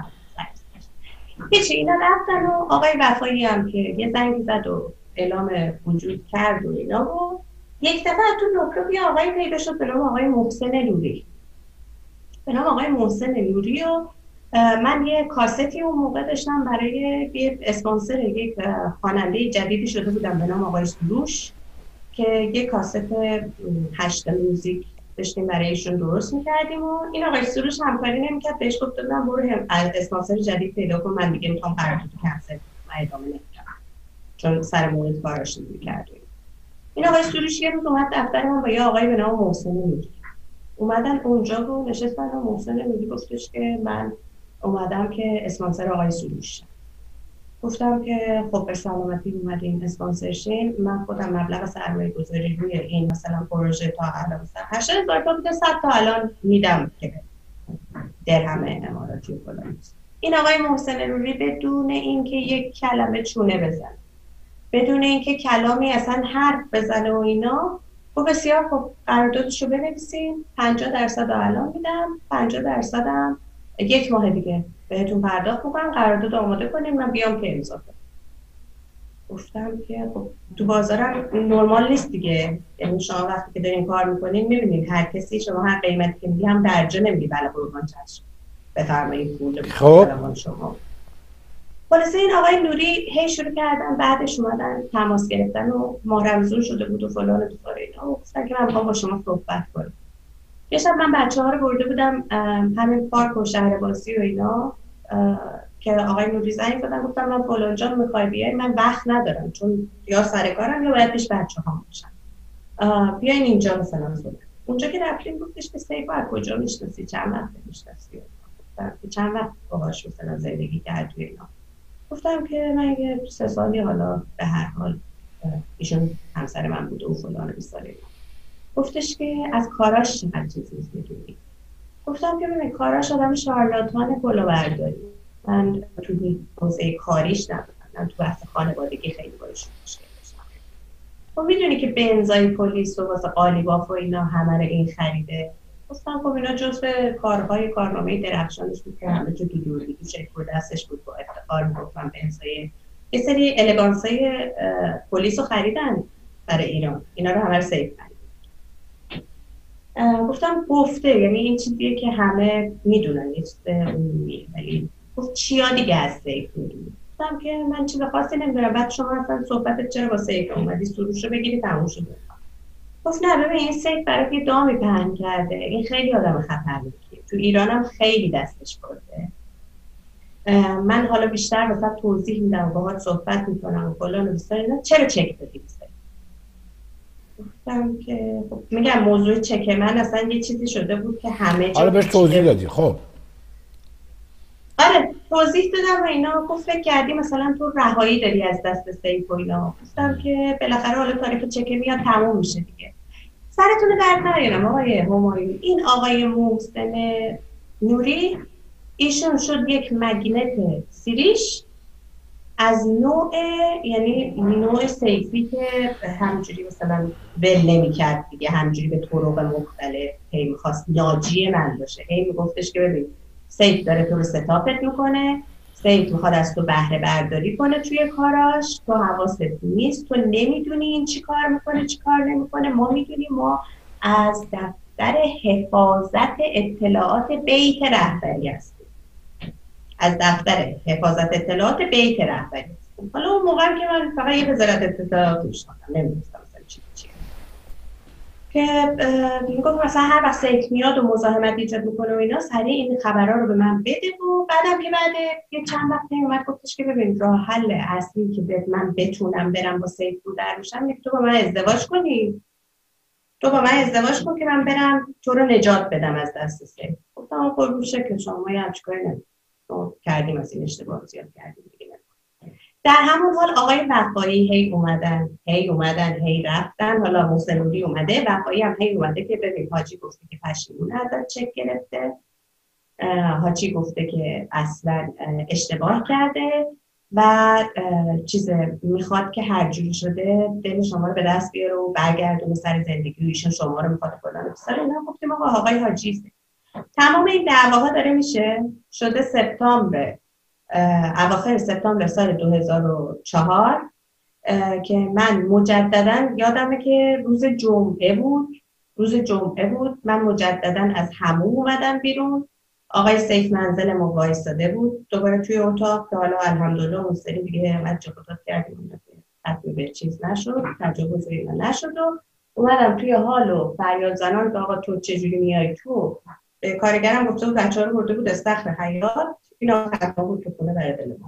هیچی اینا رفتن و آقای وفایی هم که یه زنگ زد و اعلام وجود کرد و اینا و یک دفعه تو نوکرو یه آقای پیدا شد به نام آقای محسن نوری و من یه کاستی اون موقع داشتم برای یه اسپانسر یک خواننده جدیدی شده بودم به نام آقای سروش که یه کاست 8 موزیک داشتیم برای ایشون درست میکردیم و این آقای سروش همکاری نمیکرد. بهش گفتم من برو اسپانسر جدید پیدا کن، من دیگه میخوام قرارداد کنسل کنم، ادامه نمیدم چون سر مورد کاراش میکردیم. این آقای سروش یه روز اومد دفتر من با یه آقای به نام محسن نوری اومدن اونجا و نشستن و محسن نوری گفتش که من اومدم که اسپانسر آقای سروش. گفتم که خب به سلامتی اومدین اسپانسر شین، من خودم مبلغ سرمایه گذاری روی این مثلا پروژه تا الان مثلا 80,000 تا بوده، 100 تا الان میدم که درهم اماراتی و فلان. این آقای محسن روری بدون اینکه یک کلمه چونه بزنه، بدون اینکه کلامی اصلا حرف بزنه و اینا، خب بسیار خب قراردادشو بنویسین، 50% الان میدم، 50% هم 1 ماه دیگه بهتون پرداخت میکنم، قرارداد آماده کنیم من بیام که امضا کنم. گفتم که خب تو بازارم نرمال نیست دیگه، یعنی شما وقتی که دارین کار میکنین میبینین هر کسی شما هر قیمتی که میگی هم درجا نمیگی بله قربان چشم بفرمایید پول خب شما. خلاصه این آقای نوری هی شروع کردن، بعدش اومدن تماس گرفتن و ماه شده بود و فلان و دوباره اینا و گفتن که من میخوام با شما صحبت کنم. یه شب من بچه‌ها رو برده بودم همین پارک و شهربازی و اینا که آقای نوری زنگ زدن گفتم من فلان جا میخوای بیای، من وقت ندارم چون یا سر کارم یا باید پیش بچه‌هام باشم، بیاین اینجا مثلا صحبت. اونجا که رفتیم گفتش که سیف از کجا میشناسی، چند وقت میشناسی، چند وقت باهاش مثلا زندگی کردی اینا. گفتم که من یه 3 سالی حالا به هر حال ایشون همسر من بوده و فلان و بیساره. گفتش که از کاراش چقدر چیزی میدونی؟ گفتم که ببین کاراش آدم شارلاتان کلاهبرداری، من توی حوزه کاریش نبودم، من تو بحث خانوادگی خیلی باش مشکل داشتم. خب میدونی که بنزای پلیس و واسه قالیباف و اینا همه رو این خریده. گفتم خب اینا جزو کارهای کارنامه درخشانش بود که همه جو دیگه تو شکل دستش بود، با افتخار میگفتم بنزای یه سری الگانسای پلیس رو خریدن برای ایران، اینا رو همه رو سیف خرید. گفتم گفته یعنی این چیزیه که همه میدونن، یه چیز عمومیه، ولی گفت چیا دیگه از سیف میدونی؟ گفتم که من چیز خاصی نمیدونم، بعد شما اصلا صحبتت چرا با سیف اومدی سروش رو بگیری تموم شد. گفت نه ببین این سیف برای یه دامی پهن کرده، این خیلی آدم خطرناکیه، تو ایرانم خیلی دستش برده، من حالا بیشتر مثلا توضیح میدم و باهات صحبت میکنم و فلان و بیسار، چرا چک دادی بسید؟ گفتم که خب میگم موضوع چک من اصلا یه چیزی شده بود که همه جا حالا بهش توضیح دادی. خب آره توضیح دادم و اینا. گفت فکر کردی مثلا تو رهایی داری از دست سیف و اینا. گفتم که بالاخره حالا تاریخ چک میاد تموم میشه دیگه، سرتون درد نیارم آقای همایون، این آقای محسن نوری ایشون شد یک مگنت سیریش از نوع، یعنی نوع سیفی که همجوری مثلا ول نمی‌کرد دیگه، همجوری به طرق مختلف هی می‌خواست ناجی من باشه، هی میگفتش که ببین سیف داره تو رو ستاپت میکنه، سیف میخواد از تو بهره برداری کنه توی کاراش، تو حواست نیست، تو نمیدونی این چی کار میکنه چی کار نمیکنه، ما میدونیم، ما از دفتر حفاظت اطلاعات بیت رهبری هستیم، از دفتر حفاظت اطلاعات بیت رهبری هستیم. حالا اون موقع که من فقط یه وزارت اطلاعات میشناختم، نمیدونستم مثلا چیه که میگفت مثلا هر وقت سیف میاد و مزاحمت ایجاد میکنه و اینا سریع این خبرها رو به من بده و بعدم که بعد یه چند وقتی اومد گفتش که ببین راه حل اصلی که من بتونم برم با سیف رو در بشم تو با من ازدواج کنی، تو با من ازدواج کن که من برم تو رو نجات بدم از دست سیف. گفتم قربون شکل شما یه همچین کاری نمی‌کنم، کردیم از این اشتباه زیاد کردیم دیگه. در همون حال آقای وفایی هی اومدن هی رفتن، حالا محسن نوری اومده، وفایی هم هی اومده که ببین حاجی گفته که پشیمونه ازت چک گرفته، حاجی گفته که اصلا اشتباه کرده و چیز میخواد که هر جوری شده دل شما رو به دست بیاره و برگردونه سر زندگی و ایشون شما رو میخواد فلان بسار. اینا گفتیم آقای حاجی تمام این دعواها داره میشه شده سپتامبر، اواخر سپتامبر سال 2004 که من مجددا یادمه که روز جمعه بود من مجددا از حموم اومدم بیرون، آقای سیف منزل ما وایساده بود دوباره توی اتاق که حالا الحمدلله اون سری دیگه مجبورات کردیم حتی به چیز نشد، تجاوز اینا نشد و اومدم توی حال و فریاد زنان که آقا تو چجوری میای تو. کارگرم گفته بود بچه‌ها رو برده بود استخر حیاط، اینا خطا بود تو خونه برای دل ما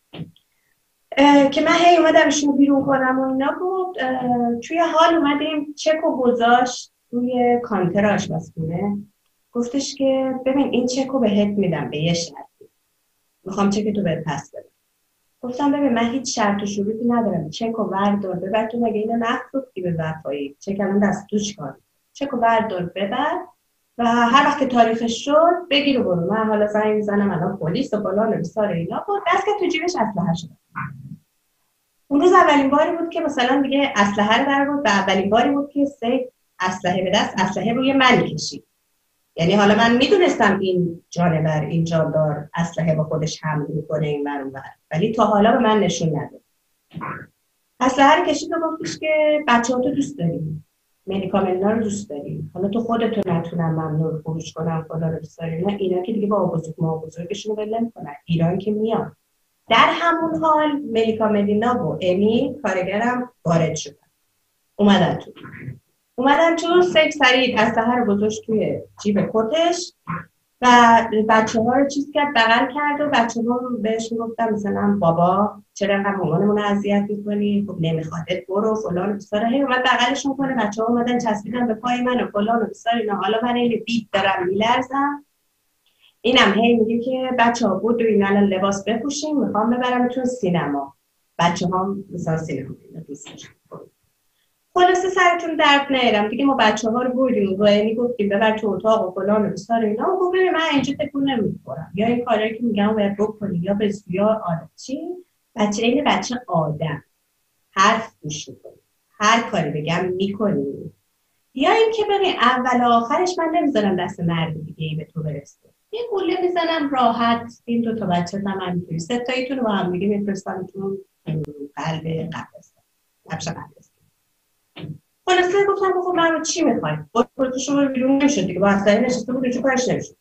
که من هی اومدم ایشونو بیرون کنم و اینا بود. توی حال اومدیم چک و گذاشت روی کانتر آشپزخونه، گفتش که ببین این چک رو بهت میدم به یه شرطی، میخوام چک تو بهت پس بدم. گفتم ببین من هیچ شرط و شروطی ندارم، چک و بردار ببر، تو مگه اینو نفروختی به وفایی؟ چک الان دست تو چیکار؟ چک و بردار ببر و هر وقت که تاریخش شد بگیر و برو. من حالا زنگ میزنم الان پلیس و فلان و بیسار اینا. بود دست که تو جیبش اسلحه شد. اون روز اولین باری بود که مثلا دیگه اسلحه رو در بود و اولین باری بود که سیف اسلحه به دست، اسلحه روی من کشید. یعنی حالا من میدونستم این جانور، این جاندار اسلحه با خودش حمل میکنه این ور اون ور، ولی تا حالا به من نشون نده. اسلحه رو کشید و گفتش که بچه‌ها تو دوست داریم، مدیکامنت‌ها رو دوست داریم، حالا تو خودت نتونم ممنوع خروج کنم فلان دوست داریم. نه اینا که دیگه با بزرگشون ول نمی‌کنن، ایران که میاد. در همون حال ملیکا مدینا و امی کارگرم وارد شدن، اومدن تو سیف سریع اسلحه رو گذاشت توی جیب کتش و بچه‌ها رو چیز کرد، بغل کرد و بچه‌ها بهش میگفتن مثلا بابا چرا انقدر مامانمون رو اذیت می‌کنی؟ خب نمیخوادت برو فلان و بیسار. هی اومد بغلشون کنه، بچه‌ها اومدن چسبیدن به پای من و فلان و بیسار اینا. حالا من این بیت دارم میلرزم، اینم هی میگه که بچه‌ها بود و اینا الان لباس بپوشین میخوام ببرمتون سینما. بچه‌ها مثلا سینما دوست داشتن. خلاصه سرتون درد نیارم دیگه، ما بچه‌ها رو بردیم و یعنی گفتیم ببر تو اتاق و فلان و بیسار اینا. و گفت من اینجا تکون نمیخورم، یا این کارایی که میگم باید بکنی یا به زیا عادتی بچه آدم حرف گوش می‌کنی، هر کاری بگم میکنی، یا اینکه ببین اول و آخرش من نمیذارم دست مرد دیگه ای به تو برسه. یه گوله میزنم راحت، این دو تا بچه هم همینطوری ستاییتون رو با هم دیگه میفرستمتون قلب قبرستان، نبشه قبرستان. خلاصه گفتم بخور من رو چی میخوایی؟ خودتو شما بیرون نمیشد دیگه، با اصلا نشسته بود چون کارش نمیشد.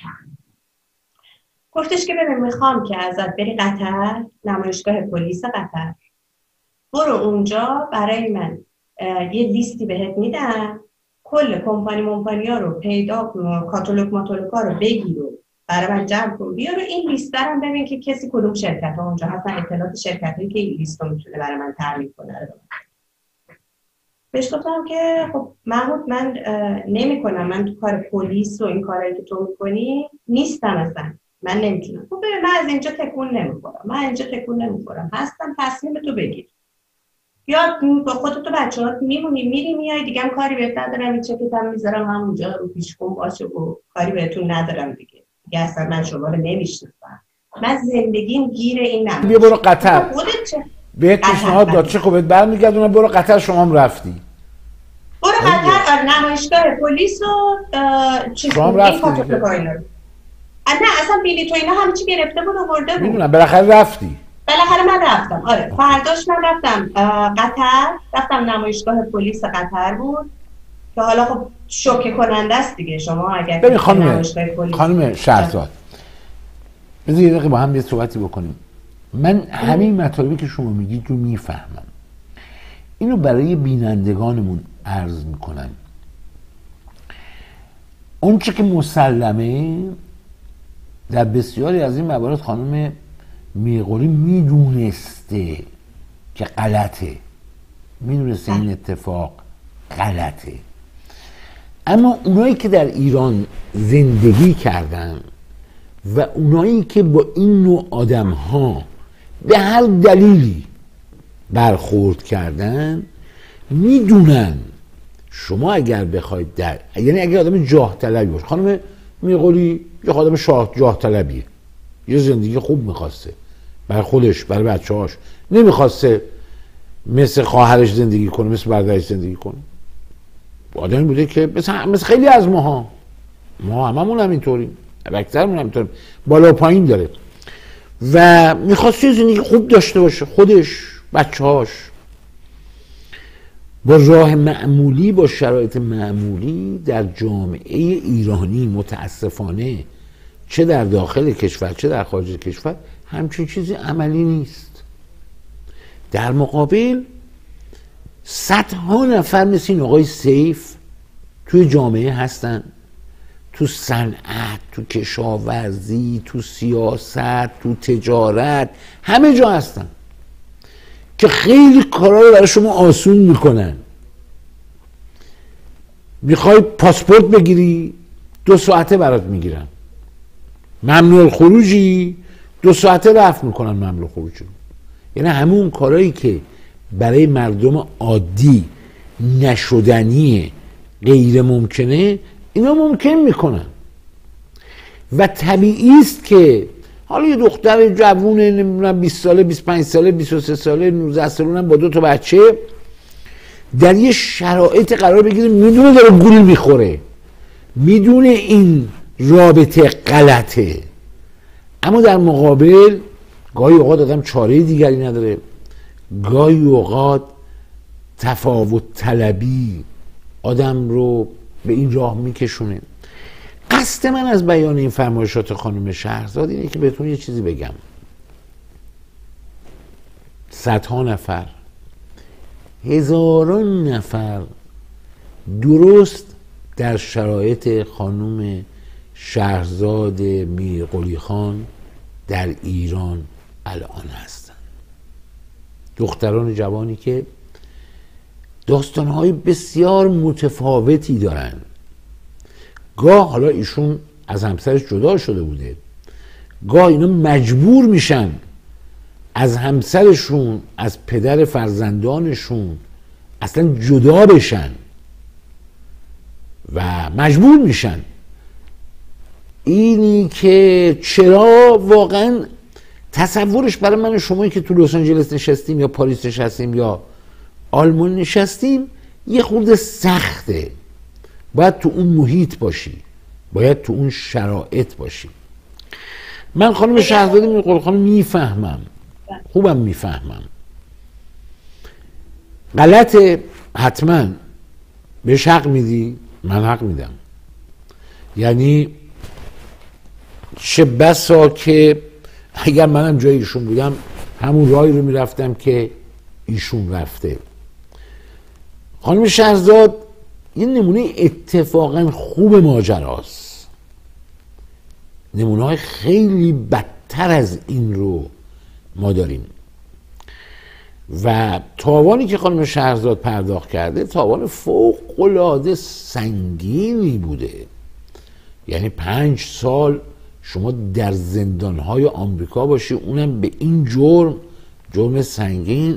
گفتش که ببین میخوام که ازت بری قطر، نمایشگاه پلیس قطر، برو اونجا برای من یه لیستی بهت میدم، کل کمپانیا رو پیدا کن، کاتالوگا رو بگیر و برای من جمع کن، بیار این لیست رو ببین که کسی کدوم شرکت ها اونجا هستن، اطلاعات شرکتی که این لیست رو میتونه برای من تامین کنه. بهش گفتم که خب محمود من نمی‌کنم، من تو کار پلیس و این کارایی که تو میکنی نیستم اصلا، من نمیتونم. خب ببین من از اینجا تکون نمیخورم، هستم، تصمیم تو بگیر، یا با خودت و بچه‌هات میمونی میری میای دیگه، هم کاری بهت ندارم، این چکتم میذارم همونجا رو پیشخون باشه و کاری بهتون ندارم دیگه اصلا من شما رو نمیشناسم، من زندگیم گیر این نمیشه. بیا برو قطر، بهت پیشنهاد داد چه خوبت برمیگردونم برو قطر. شما هم رفتی برو قطر، نمایشگاه پلیس و شما هم رفتی دیگه. نه اصلا بلیط و اینا همه چی گرفته بود و برده بود. میدونم بالاخره رفتی. بالاخره من رفتم. آره فرداش من رفتم قطر، رفتم نمایشگاه پلیس قطر بود که حالا خب شوکه کننده است دیگه. شما اگر ببین خانم شهرزاد بذار یه دقیقه با هم یه صحبتی بکنیم. من همین مطالبی که شما میگید رو میفهمم، اینو برای بینندگانمون عرض میکنم. اون چه که مسلمه در بسیاری از این موارد خانم میرقلی میدونسته که غلطه، میدونسته این اتفاق غلطه، اما اونایی که در ایران زندگی کردن و اونایی که با این نوع آدم ها به هر دلیلی برخورد کردن میدونن شما اگر بخواید یعنی اگر آدم جاه طلبی باشه، خانم میرقلی یه آدم جاه طلبیه، یه زندگی خوب میخواسته برای خودش برای بچه‌هاش، نمیخواسته مثل خواهرش زندگی کنه، مثل برادرش زندگی کنه. آدمی بوده که مثل خیلی از ما هممون همینطوریم، اکثرمون همینطوریم، بالا و پایین داره و میخواسته زندگی خوب داشته باشه، خودش بچه‌هاش، با راه معمولی، با شرایط معمولی. در جامعه ایرانی متاسفانه چه در داخل کشور چه در خارج کشور همچین چیزی عملی نیست. در مقابل صدها نفر مثل این آقای سیف توی جامعه هستن، تو صنعت، تو کشاورزی، تو سیاست، تو تجارت، همه جا هستن که خیلی کارا رو برای شما آسون میکنن. میخوای پاسپورت بگیری 2 ساعته برات میگیرن، ممنوع الخروجی 2 ساعته رفع میکنن مملو خروج رو. یعنی همون کارهایی که برای مردم عادی نشدنیه، غیر ممکنه، اینا ممکن میکنن. و طبیعی است که حالا یه دختر جوون نمیدونم 20 ساله، 25 ساله، 23 ساله، 19 ساله با 2 تا بچه در یه شرایط قرار بگیره، میدونه داره گول میخوره، میدونه این رابطه غلطه، اما در مقابل گاهی اوقات آدم چاره دیگری نداره، گاهی اوقات تفاوت طلبی آدم رو به این راه میکشونه. قصد من از بیان این فرمایشات خانم شهرزاد اینه که بهتون یه چیزی بگم. صدها نفر، هزاران نفر درست در شرایط خانم شهرزاد میرقلی خان در ایران الان هستن. دختران جوانی که داستانهای بسیار متفاوتی دارن. گاه حالا ایشون از همسرش جدا شده بوده، گاه اینا مجبور میشن از همسرشون، از پدر فرزندانشون اصلا جدا بشن و مجبور میشن. اینی که چرا واقعا تصورش برای من و شمایی که تو لس آنجلس نشستیم یا پاریس نشستیم یا آلمان نشستیم یه خورده سخته. باید تو اون محیط باشی، باید تو اون شرایط باشی. من خانم شهرزاد میرقلی خان میفهمم، خوبم میفهمم، غلطه، حتما بهش حق میدی، من حق میدم. یعنی چه بسا که اگر منم جای ایشون بودم همون راهی رو میرفتم که ایشون رفته. خانم شهرزاد یه نمونه اتفاقا خوب ماجراست. نمونه های خیلی بدتر از این رو ما داریم و تاوانی که خانم شهرزاد پرداخت کرده تاوان فوق العاده سنگینی بوده. یعنی 5 سال شما در زندانهای آمریکا باشی، اونم به این جرم سنگین،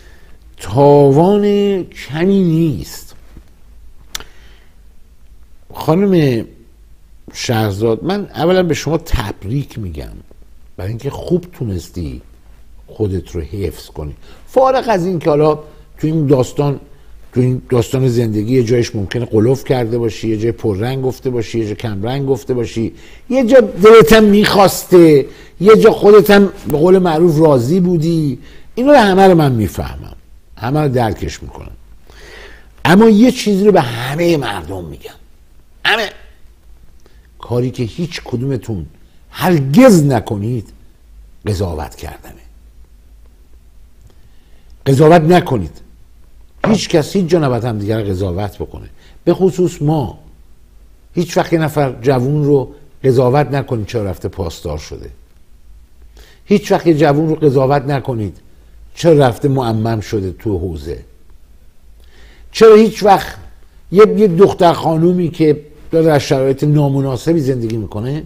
تاوان کمی نیست. خانم شهرزاد، من اولا به شما تبریک میگم برای اینکه خوب تونستی خودت رو حفظ کنی، فارغ از این که حالا تو این داستان زندگی یه جایش ممکنه قلوف کرده باشی، یه جای پررنگ گفته باشی، یه جای کم رنگ گفته باشی، یه جا دلت هم میخواسته، یه جا خودت هم به قول معروف راضی بودی. اینو همه رو من میفهمم، همه رو درکش میکنم، اما یه چیزی رو به همه مردم میگم، همه کاری که هیچ کدومتون هرگز نکنید قضاوت کردنه. قضاوت نکنید. هیچ کسی هیچ جا نباید هم دیگر قضاوت بکنه، به خصوص ما. هیچ وقت یه نفر جوون رو قضاوت نکنید چرا رفته پاسدار شده. هیچ وقت یه جوون رو قضاوت نکنید چرا رفته معمم شده تو حوزه. چرا هیچ وقت یه دختر خانومی که داره در شرایط نامناسبی زندگی میکنه،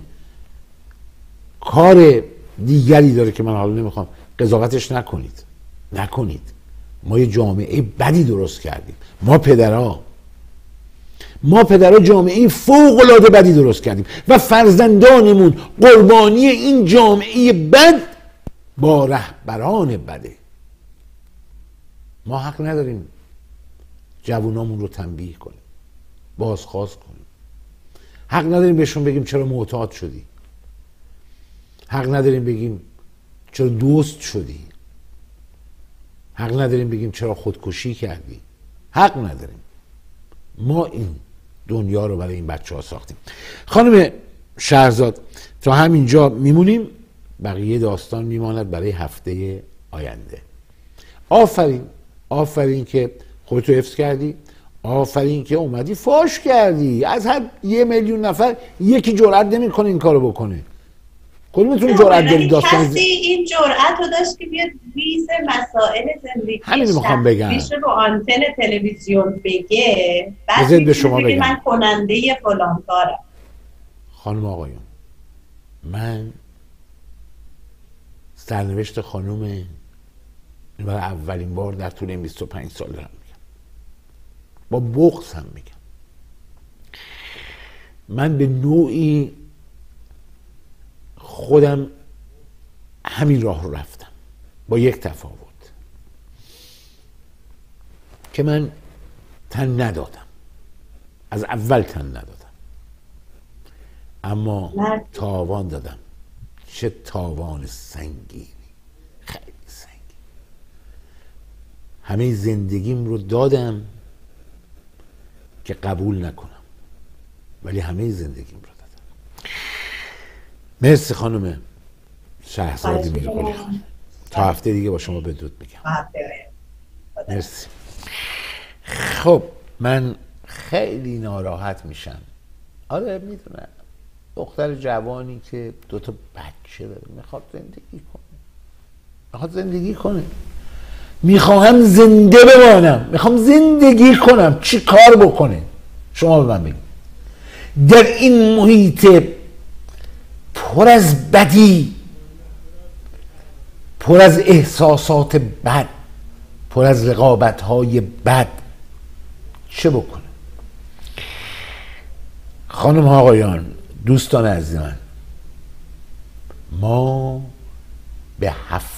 کار دیگری داره که من حالا نمیخوام، قضاوتش نکنید. ما یه جامعه بدی درست کردیم. ما پدرها جامعه فوق العاده بدی درست کردیم و فرزندانمون قربانی این جامعه بد با رهبران بده. ما حق نداریم جوانامون رو تنبیه کنیم، بازخواست کنیم. حق نداریم بهشون بگیم چرا معتاد شدی. حق نداریم بگیم چرا دوست شدی. حق نداریم بگیم چرا خودکشی کردی. حق نداریم. ما این دنیا رو برای این بچه ها ساختیم. خانم شهرزاد، تا همینجا میمونیم، بقیه داستان میماند برای هفته آینده. آفرین که خودتو حفظ کردی، آفرین که اومدی فاش کردی. از هر 1 میلیون نفر یکی جرئت نمیکنه این کارو بکنه. کدومتون جرأت دارید داستان کسی این جرأت رو داشت که بیاد ریز مسائل زندگی همین میخوام بگم رو آنتن تلویزیون بگه، بعد به شما بگم من کننده فلان کارم. خانم آقایون، من سرنوشت خانوم این برای اولین بار در طول این 25 سال دارم میگم، با بغض هم میگم. من به نوعی خودم همین راه رو رفتم، با یک تفاوت که من تن ندادم، از اول تن ندادم، اما تاوان دادم. چه تاوان سنگینی، خیلی سنگین. همه زندگیم رو دادم که قبول نکنم، ولی همه زندگیم رو دادم. مرسی خانم شهرزاد میرقلی خانم. تا هفته دیگه با شما بدرود میگم. مرسی. خب من خیلی ناراحت میشم. آره میدونم، دختر جوانی که 2 تا بچه داره میخواد زندگی کنه، میخواهم زنده بمانم، میخوام زندگی کنم. چی کار بکنه؟ شما به من بگید. در این محیط پر از بدی، پر از احساسات بد، پر از رقابت‌های بد، چه بکنه؟ خانم ها آقایان، دوستان عزیز من، ما به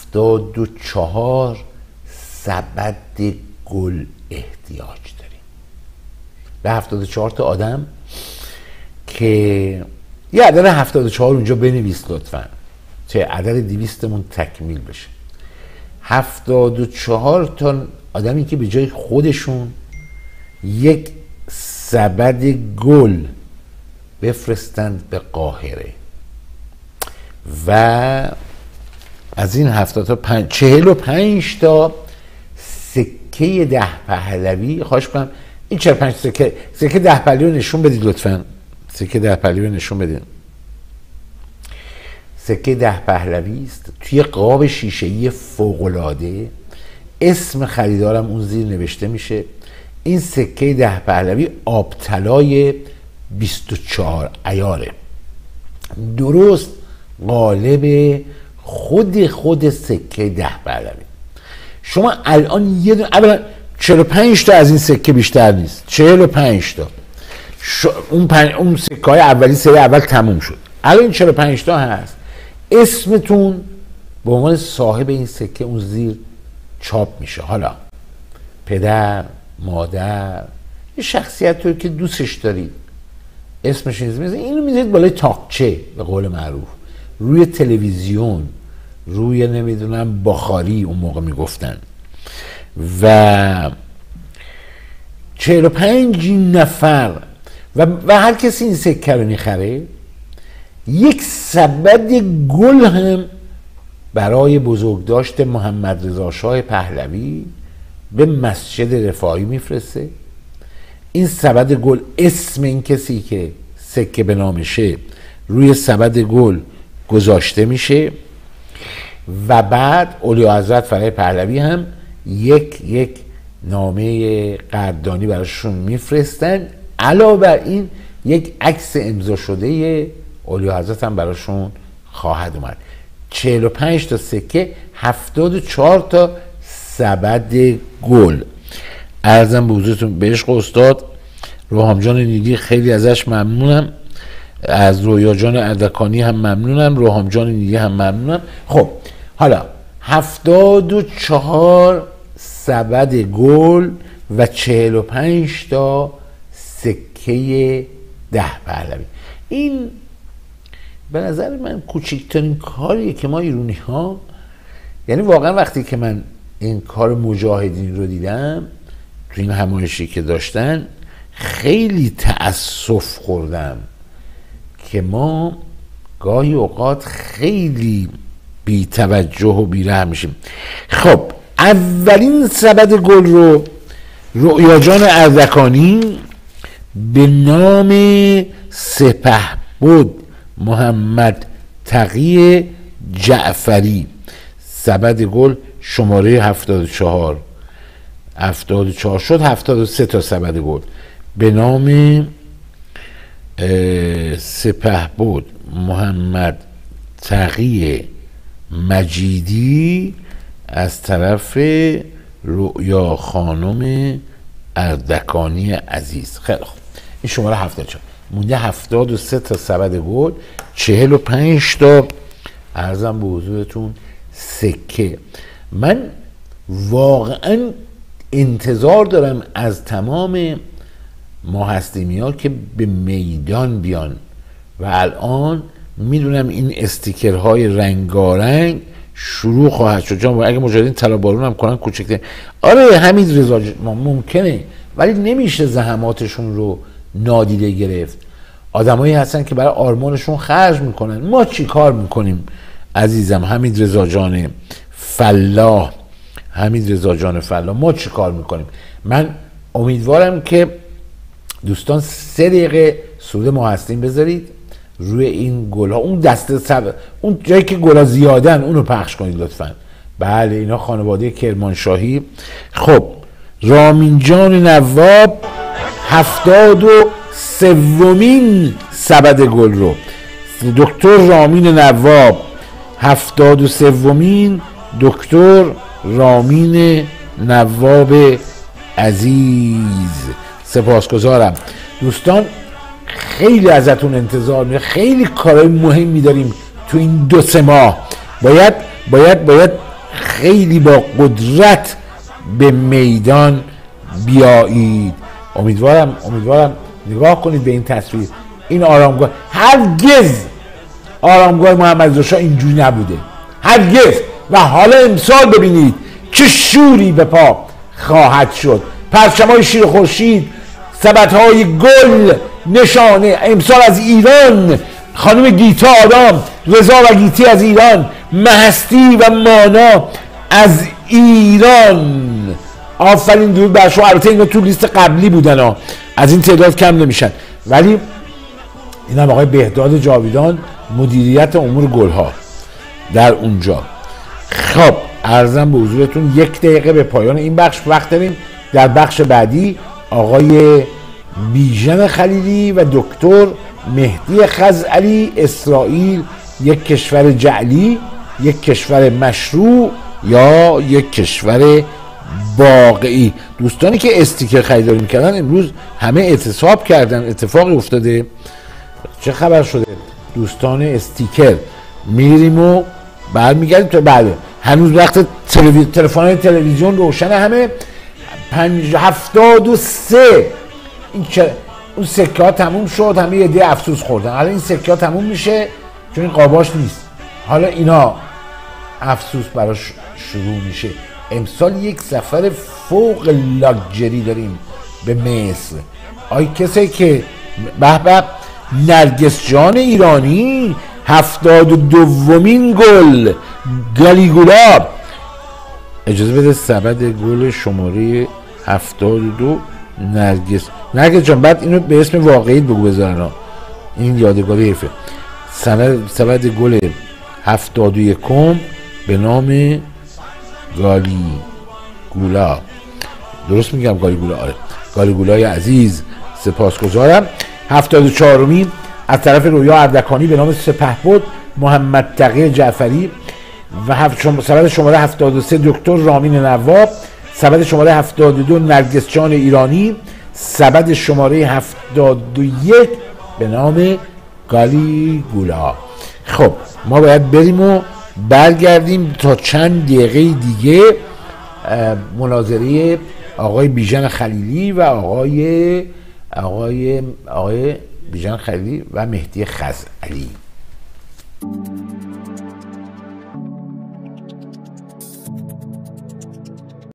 74 سبد گل احتیاج داریم. به 74 تا آدم که یه عدد 74 اونجا بنویس لطفا، چه عدد 200مون تکمیل بشه. 74 تا آدمی که به جای خودشون یک سبد گل بفرستند به قاهره و از این 70 تا 45 تا سکه 10 پهلوی. خواهش کنم این 45 سکه 10 پهلوی رو نشون بدید لطفا. سکه 10 پهلوی رو نشون بدید. سکه 10 پهلوی است توی قاب شیشه‌ای فوق‌العاده. اسم خریدارم اون زیر نوشته میشه. این سکه 10 پهلوی آبطلای 24 عیاره، درست قالب خود سکه 10 پهلوی. شما الان یه دونه، اولا 45 تا از این سکه بیشتر نیست، 45 تا. اون سکه های اولی سری اول تموم شد، الان 45 تا هست. اسمتون به عنوان صاحب این سکه اون زیر چاپ میشه. حالا پدر، مادر، یه شخصیت رو که دوستش دارید اسمش اینو میذارید بالای تاقچه، به قول معروف روی تلویزیون، روی نمیدونم بخاری اون موقع میگفتن. و 45 نفر و هر کسی این سکه رو میخره، یک سبد گل هم برای بزرگداشت محمد رضا شاه پهلوی به مسجد رفاعی میفرسته. این سبد گل، اسم این کسی که سکه به نامشه روی سبد گل گذاشته میشه و بعد اعلیحضرت فرای پهلوی هم یک نامه قدردانی براشون میفرستن. علاوه بر این یک عکس امضا شده اعلیحضرت هم براشون خواهد اومد. 45 تا سکه، 74 تا سبد گل. عرضم به حضورتون به عشق استاد روحام جان نیلی خیلی ازش ممنونم، از رویا جان اردکانی هم ممنونم، روحام جان نیلی هم ممنونم. خب حالا 74 سبد گل و 45 تا سکه 10 پهلوی. این به نظر من کوچکترین کاریه که ما ایرانی ها، یعنی واقعا وقتی که من این کار مجاهدین رو دیدم تو این همایشی که داشتن، خیلی تأسف خوردم که ما گاهی اوقات خیلی بی توجه و بی رحم میشیم. خب اولین سبد گل رو رؤیا جان اردکانی به نام سپهبد محمد تقی جعفری، سبد گل شماره 74 شد، 73 تا سبد گل به نام سپهبد محمد تقی مجیدی از طرف رؤیا خانم اردکانی عزیز. خیلی خوب، این شماره 74 مونده 73 تا سبد گل، 45 تا عرضم به حضورتون سکه. من واقعا انتظار دارم از تمام ما هستیمی ها که به میدان بیان و الان میدونم این استیکرهای رنگارنگ شروع خواهد شد. جان اگه مجاهدین طلا بارون هم کنن کوچکتر. آره حمید رضا ممکنه، ولی نمیشه زحماتشون رو نادیده گرفت. آدمایی هستن که برای آرمانشون خرج میکنن. ما چی کار میکنیم عزیزم؟ حمید رضا جان فلاح، حمید رضا جان فلاح، ما چی کار میکنیم؟ من امیدوارم که دوستان 3 دقیقه سود ما هستیم بذارید روی این گلها، اون دسته اون جایی که گلا زیادن اونو پخش کنید لطفا. بله اینا خانواده کرمانشاهی. خب رامین جان نواب 73مین سبد گل رو، دکتر رامین نواب 73مین، دکتر رامین نواب عزیز، سپاسگزارم دوستان. خیلی ازتون انتظار میره، خیلی کارهای مهمی داریم تو این 2-3 ماه. باید خیلی با قدرت به میدان بیایید. امیدوارم نگاه کنید به این تصویر. این آرامگاه، هرگز آرامگاه محمد رضا شاه اینجوری نبوده، هرگز. و حالا امسال ببینید چه شوری به پا خواهد شد. پرچمای شیر خورشید، سبدهای گل، نشانه امسال از ایران، خانم گیتا آدم، رضا و گیتی از ایران، مهستی و مانا از ایران. آفرین، درود بر شما. البته اینا تو لیست قبلی بودن ها، از این تعداد کم نمیشن. ولی این هم آقای بهداد جاویدان، مدیریت امور گلها در اونجا. خب عرضم به حضورتون 1 دقیقه به پایان این بخش وقت داریم. در بخش بعدی آقای بیژن خلیلی و دکتر مهدی خزعلی، اسرائیل یک کشور جعلی، یک کشور مشروع یا یک کشور واقعی. دوستانی که استیکر خریداری میکردن امروز همه اعتصاب کردن، اتفاقی افتاده. چه خبر شده دوستان استیکر؟ میریم و برمیگردیم تا بعد. هنوز وقت تلفن تلویزیون روشنه همه. 73 این اون سکه ها تموم شد، همه یه ده افسوس خوردن. حالا این سکه ها تموم میشه چون این قاباش نیست، حالا اینا افسوس براش شروع میشه. امسال یک سفر فوق لاکچری داریم به مصر. آی کسی که به نرگس جان ایرانی 72مین گل، گالیگولا. اجازه بده سبد گل شماره 72 نرگس جان، بعد اینو به اسم واقعی بگو بذارن ها، این یادگاری حیفه. سبد گل 71 به نام گالیگولا، درست میگم گالیگولا؟ آره گالیگولای عزیز، سپاسگزارم. 74مین از طرف رویا اردکانی به نام سپهبد محمد تقی جعفری و سبد شماره 73 دکتر رامین نواب، سبد شماره 72 نرگس جان ایرانی، سبد شماره 71 به نام گالیگولا. خب ما باید بریم و برگردیم تا چند دقیقه دیگه مناظره آقای بیژن خلیلی و آقای بیژن خلیلی و مهدی خزعلی.